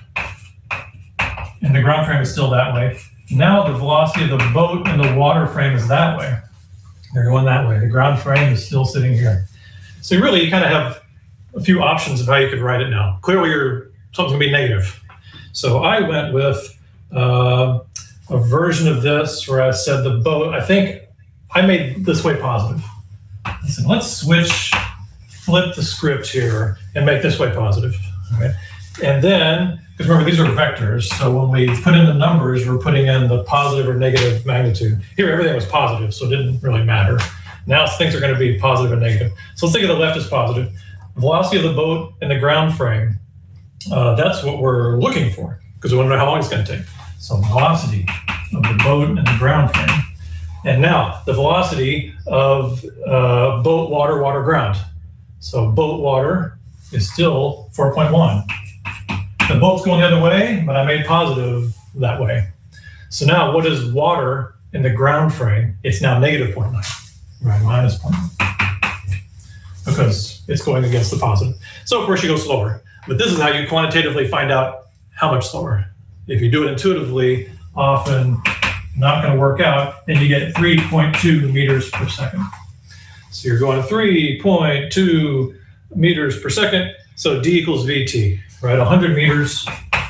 in the ground frame is still that way. Now the velocity of the boat in the water frame is that way. They're going that way. The ground frame is still sitting here. So really, you kind of have a few options of how you could write it now. Clearly, you're, something's going to be negative. So I went with uh, a version of this where I said the boat, I think I made this way positive. I said, let's switch, flip the script here and make this way positive. Okay? And then, because remember, these are vectors, so when we put in the numbers, we're putting in the positive or negative magnitude. Here, everything was positive, so it didn't really matter. Now things are going to be positive and negative. So let's think of the left as positive. velocity of the boat in the ground frame, uh, that's what we're looking for, because we want to know how long it's going to take. So velocity of the boat in the ground frame. And now the velocity of uh, boat, water, water, ground. So boat water is still four point one. The boat's going the other way, but I made positive that way. So now what is water in the ground frame? It's now negative zero point nine, right, minus zero point nine, because it's going against the positive. So of course you go slower, but this is how you quantitatively find out how much slower. If you do it intuitively, often not going to work out, and you get three point two meters per second. So you're going three point two meters per second, so D equals V T, right? one hundred meters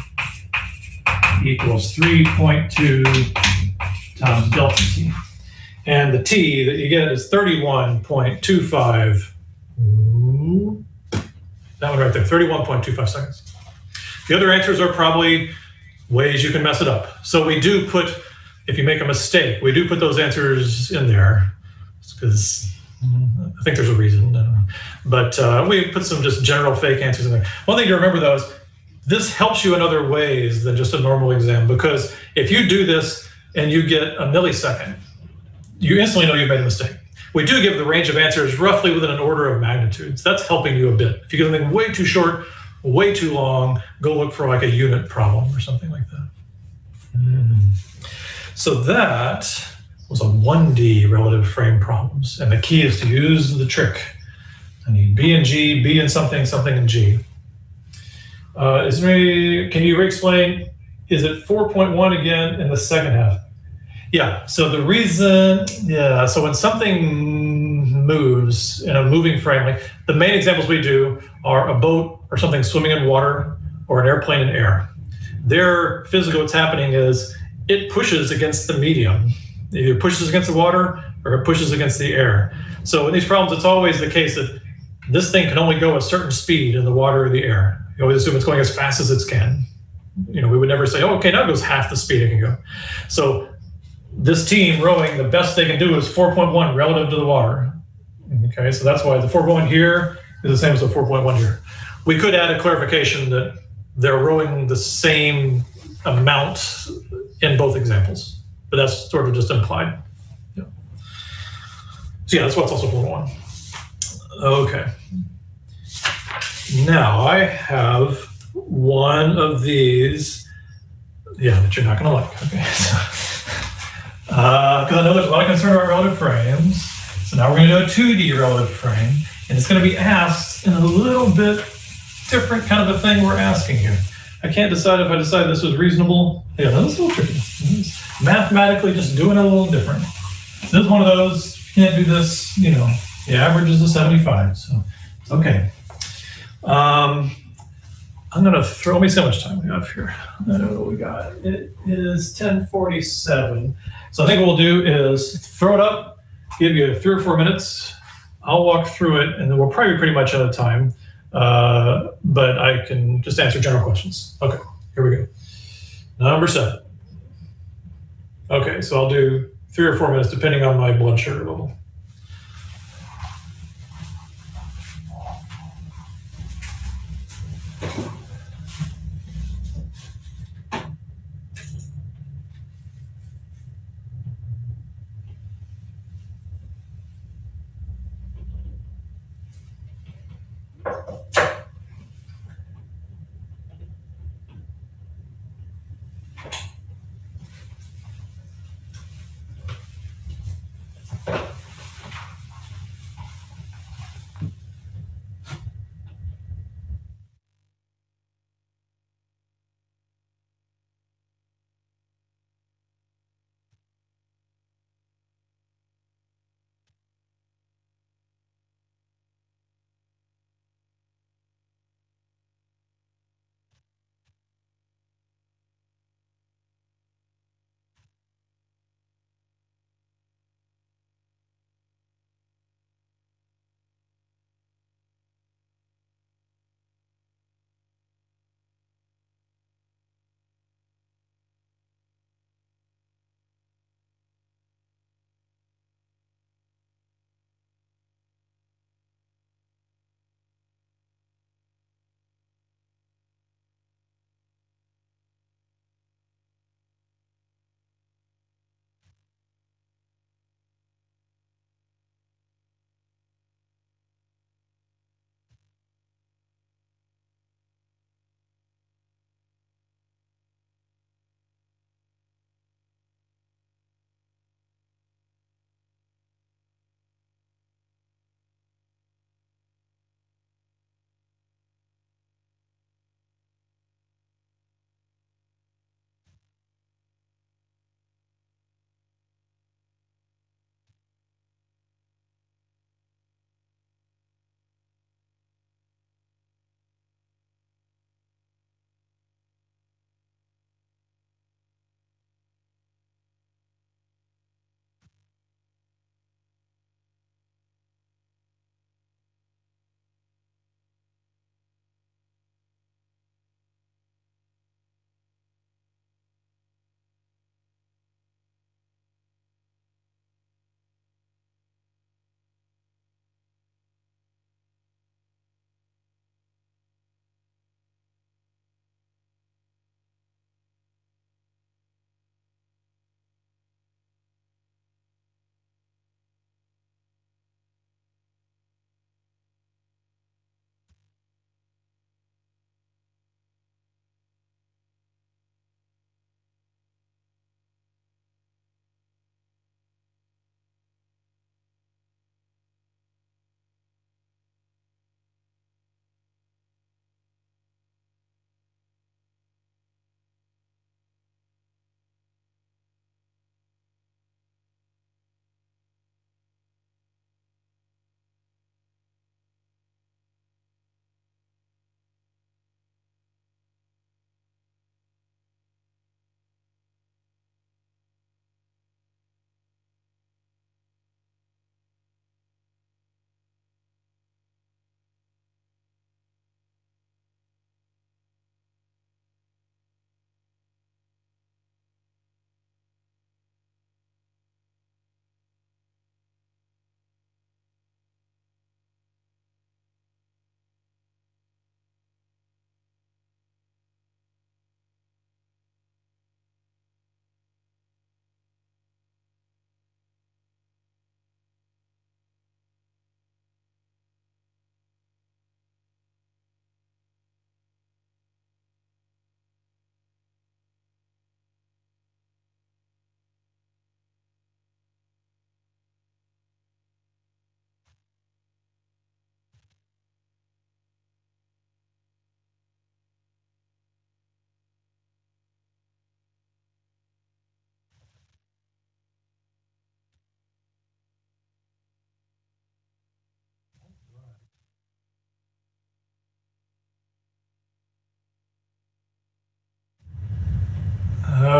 equals three point two times delta T. And the T that you get is thirty-one point two five. That one right there, thirty-one point two five seconds. The other answers are probably ways you can mess it up. So we do put, if you make a mistake, we do put those answers in there, because I think there's a reason. Uh, but uh, we put some just general fake answers in there. One thing to remember though is this helps you in other ways than just a normal exam, because if you do this and you get a millisecond, you instantly know you made a mistake. We do give the range of answers roughly within an order of magnitudes. That's helping you a bit. If you get something way too short, way too long, go look for like a unit problem or something like that. Mm. So that was a one D relative frame problems. And the key is to use the trick. I need B and G, B and something, something and G. Uh, is there any, can you re-explain, is it four point one again in the second half? Yeah, so the reason, yeah, so when something moves in a moving frame, like the main examples we do are a boat or something swimming in water or an airplane in air. There, physically what's happening is it pushes against the medium. It either pushes against the water or it pushes against the air. So in these problems, it's always the case that this thing can only go a certain speed in the water or the air. You always assume it's going as fast as it can. You know, we would never say, oh, okay, now it goes half the speed it can go. So this team rowing, the best they can do is four point one relative to the water. Okay, so that's why the four point one here is the same as the four point one here. We could add a clarification that they're rowing the same amount in both examples, but that's sort of just implied. Yeah. So yeah, that's what's also four point one. Okay. Now I have one of these, yeah, that you're not gonna like, okay. Because uh, I know there's a lot of concern about relative frames. So now we're gonna do a two D relative frame, and it's gonna be asked in a little bit different kind of a thing we're asking here. I can't decide if I decide this was reasonable. Yeah, that's a little tricky. Mathematically, just doing it a little different. This is one of those, you can't do this, you know, the average is a seventy-five, so it's okay. Um, I'm gonna throw, let me see how much time we have here. I don't know what we got. It is ten forty-seven. So I think what we'll do is throw it up, give you three or four minutes. I'll walk through it, and then we'll probably be pretty much out of time. Uh, but I can just answer general questions. Okay, here we go. Number seven. Okay, so I'll do three or four minutes depending on my blood sugar level.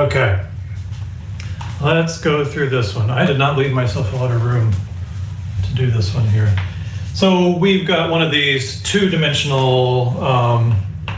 Okay. Let's go through this one. I did not leave myself a lot of room to do this one here. So we've got one of these two-dimensional um,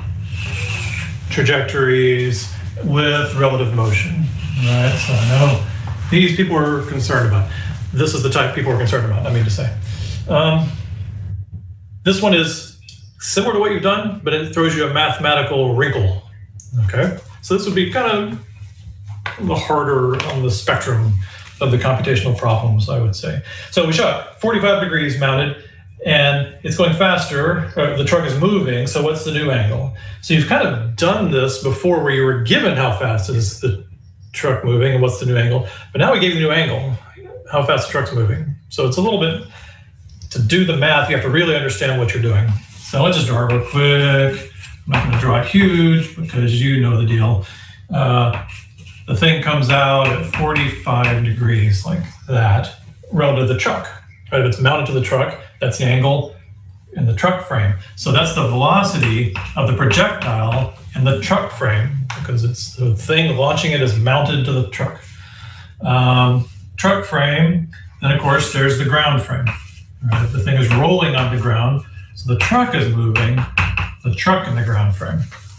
trajectories with relative motion. All right, so I know these people are concerned about. This is the type people are concerned about, I mean to say. Um, this one is similar to what you've done, but it throws you a mathematical wrinkle. Okay, so this would be kind of the harder on the spectrum of the computational problems, I would say. So we shot forty-five degrees mounted, and it's going faster, uh, the truck is moving, so what's the new angle? So you've kind of done this before where you were given how fast is the truck moving and what's the new angle, but now we gave you a new angle, how fast the truck's moving. So it's a little bit, to do the math, you have to really understand what you're doing. So let's just draw it real quick. I'm not gonna draw it huge because you know the deal. Uh, the thing comes out at forty-five degrees like that, relative to the truck. Right? If it's mounted to the truck, that's the angle in the truck frame. So that's the velocity of the projectile in the truck frame, because it's the thing launching it is mounted to the truck. Um, truck frame, then of course there's the ground frame. Right? The thing is rolling on the ground, so the truck is moving, the truck in the ground frame.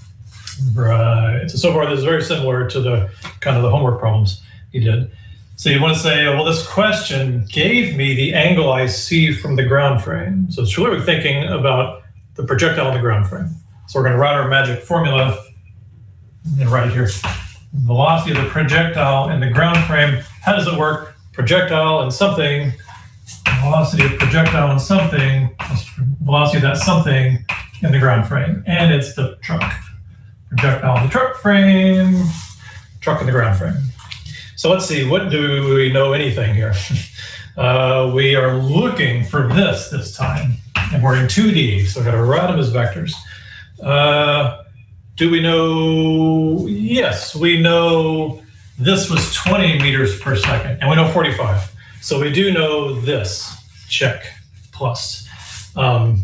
Right, so so far this is very similar to the kind of the homework problems you did. So you want to say, well, this question gave me the angle I see from the ground frame. So it's really thinking about the projectile in the ground frame. So we're going to write our magic formula. I'm going to write it here. Velocity of the projectile in the ground frame. How does it work? Projectile and something. Velocity of projectile and something. Velocity of that something in the ground frame. And it's the truck. Projectile in the truck frame. Truck in the ground frame. So let's see, what do we know anything here? Uh, we are looking for this this time, and we're in two D, so we've got to write them as vectors. Uh, do we know, yes, we know this was twenty meters per second, and we know forty-five. So we do know this, check, plus. Um,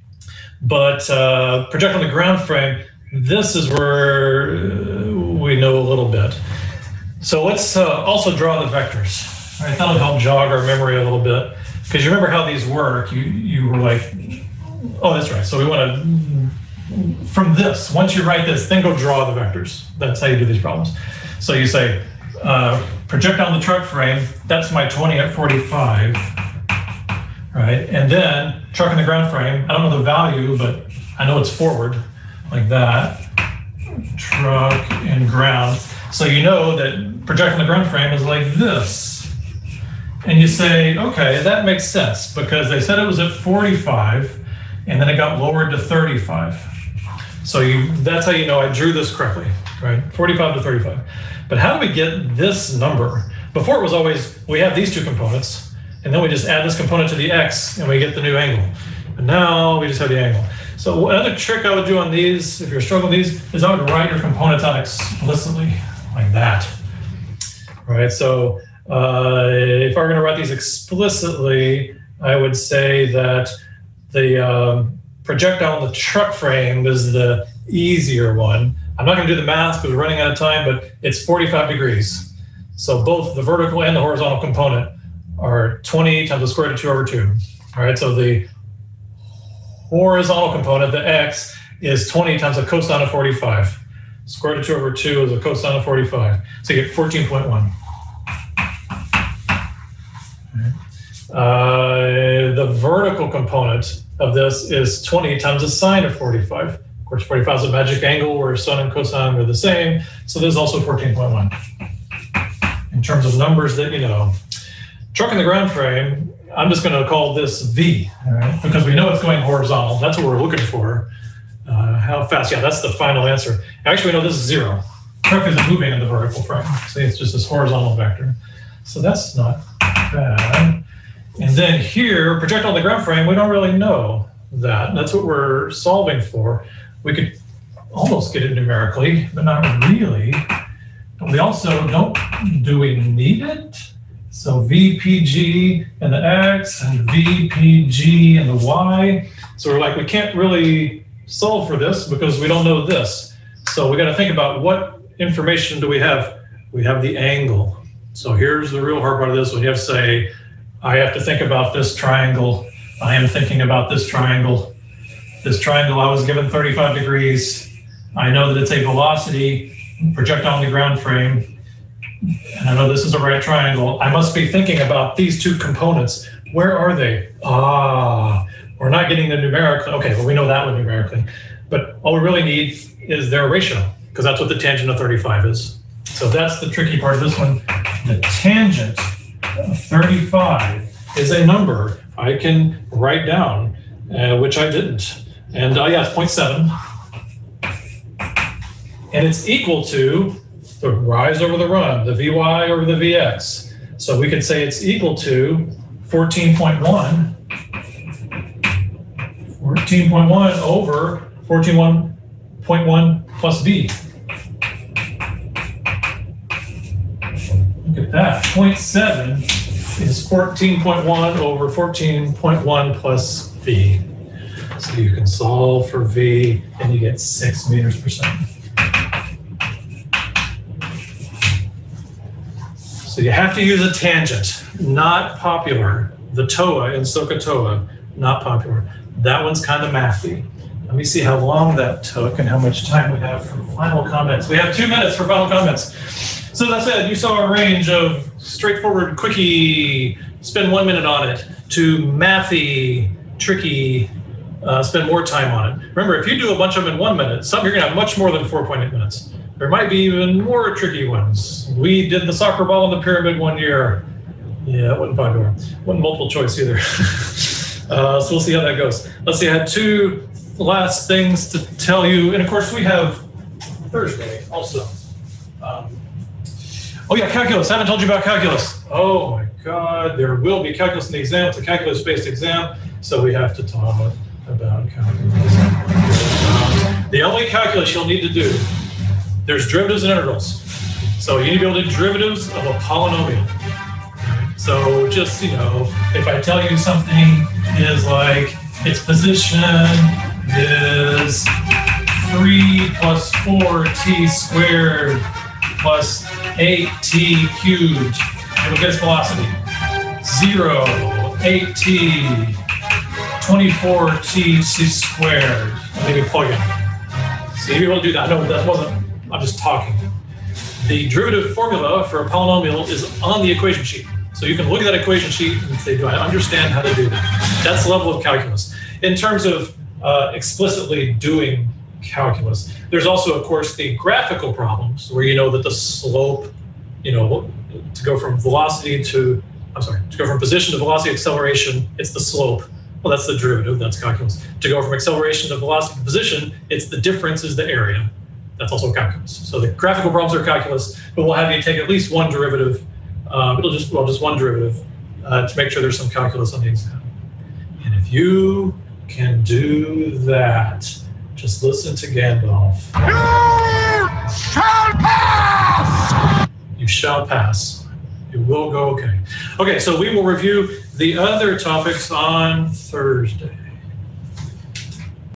but uh, project on the ground frame, this is where we know a little bit. So let's uh, also draw the vectors. All right, that'll help jog our memory a little bit. Because you remember how these work, you, you were like, oh, that's right. So we want to, from this, once you write this, then go draw the vectors. That's how you do these problems. So you say, uh, project on the truck frame, that's my twenty at forty-five, right? And then truck in the ground frame, I don't know the value, but I know it's forward, like that. Truck in ground. So you know that project on the ground frame is like this. And you say, okay, that makes sense because they said it was at forty-five and then it got lowered to thirty-five. So you, that's how you know I drew this correctly, right? forty-five to thirty-five. But how do we get this number? Before it was always, we have these two components and then we just add this component to the X and we get the new angle. But now we just have the angle. So another trick I would do on these, if you're struggling with these, is I would write your components out explicitly. Like that, right? So uh, if I were going to write these explicitly, I would say that the um, projectile in the truck frame is the easier one. I'm not going to do the math because we're running out of time, but it's forty-five degrees. So both the vertical and the horizontal component are twenty times the square root of two over two. All right, so the horizontal component, the x, is twenty times the cosine of forty-five. Square root of two over two is a cosine of forty-five. So you get fourteen point one. Uh, the vertical component of this is twenty times the sine of forty-five. Of course, forty-five is a magic angle where sine and cosine are the same. So there's also fourteen point one. In terms of numbers that you know. Truck in the ground frame, I'm just going to call this V, all right? Because we know it's going horizontal. That's what we're looking for. Uh, how fast? Yeah, that's the final answer. Actually, we know this is zero. Truck isn't moving in the vertical frame. See, it's just this horizontal vector. So that's not bad. And then here, projectile on the ground frame, we don't really know that. That's what we're solving for. We could almost get it numerically, but not really. But we also don't, do we need it? So V P G and the X and V P G and the Y. So we're like, we can't really solve for this because we don't know this. So we got to think about what information do we have we have the angle. So here's the real hard part of this one. You have to say, I have to think about this triangle. I am thinking about this triangle. This triangle, I was given thirty-five degrees. I know that it's a velocity projectile on the ground frame. And I know this is a right triangle. I must be thinking about these two components. Where are they? Ah, we're not getting the numerical. Okay, well, we know that one numerically. But all we really need is their ratio, because that's what the tangent of thirty-five is. So that's the tricky part of this one. The tangent of thirty-five is a number I can write down, uh, which I didn't. And uh, yeah, it's zero point seven. And it's equal to the rise over the run, the Vy over the Vx. So we could say it's equal to fourteen point one. fourteen point one over fourteen point one plus V. Look at that, zero point seven is fourteen point one over fourteen point one plus V. So you can solve for V and you get six meters per second. So you have to use a tangent, not popular. The T O A in SOHCAHTOA, not popular. That one's kind of mathy. Let me see how long that took and how much time we have for final comments. We have two minutes for final comments. So that said, you saw a range of straightforward, quickie, spend one minute on it, to mathy, tricky, uh, spend more time on it. Remember, if you do a bunch of them in one minute, some you're gonna have much more than four point eight minutes. There might be even more tricky ones. We did the soccer ball in the pyramid one year. Yeah, it wasn't popular. Wasn't multiple choice either. uh, so we'll see how that goes. Let's see, I had two last things to tell you. And of course, we have Thursday also. Um, oh yeah, calculus. I haven't told you about calculus. Oh my God, there will be calculus in the exam. It's a calculus-based exam, so we have to talk about calculus. The only calculus you'll need to do, there's derivatives and integrals. So you need to be able to do derivatives of a polynomial. So just, you know, if I tell you something is like, its position is three plus four t squared plus eight t cubed, it'll get its velocity. Zero, eight t, twenty-four t squared. Maybe plug in. So you'll be able to do that. No, that wasn't, I'm just talking. The derivative formula for a polynomial is on the equation sheet. So you can look at that equation sheet and say, do I understand how to do that? That's the level of calculus. In terms of uh, explicitly doing calculus, there's also, of course, the graphical problems where you know that the slope, you know, to go from velocity to, I'm sorry, to go from position to velocity acceleration, it's the slope. Well, that's the derivative, that's calculus. To go from acceleration to velocity to position, it's the difference is the area. That's also calculus. So the graphical problems are calculus, but we'll have you take at least one derivative. Um, it'll just, well, just one derivative uh, to make sure there's some calculus on the exam. And if you can do that, just listen to Gandalf. You shall pass! You shall pass. It will go okay. Okay, so we will review the other topics on Thursday.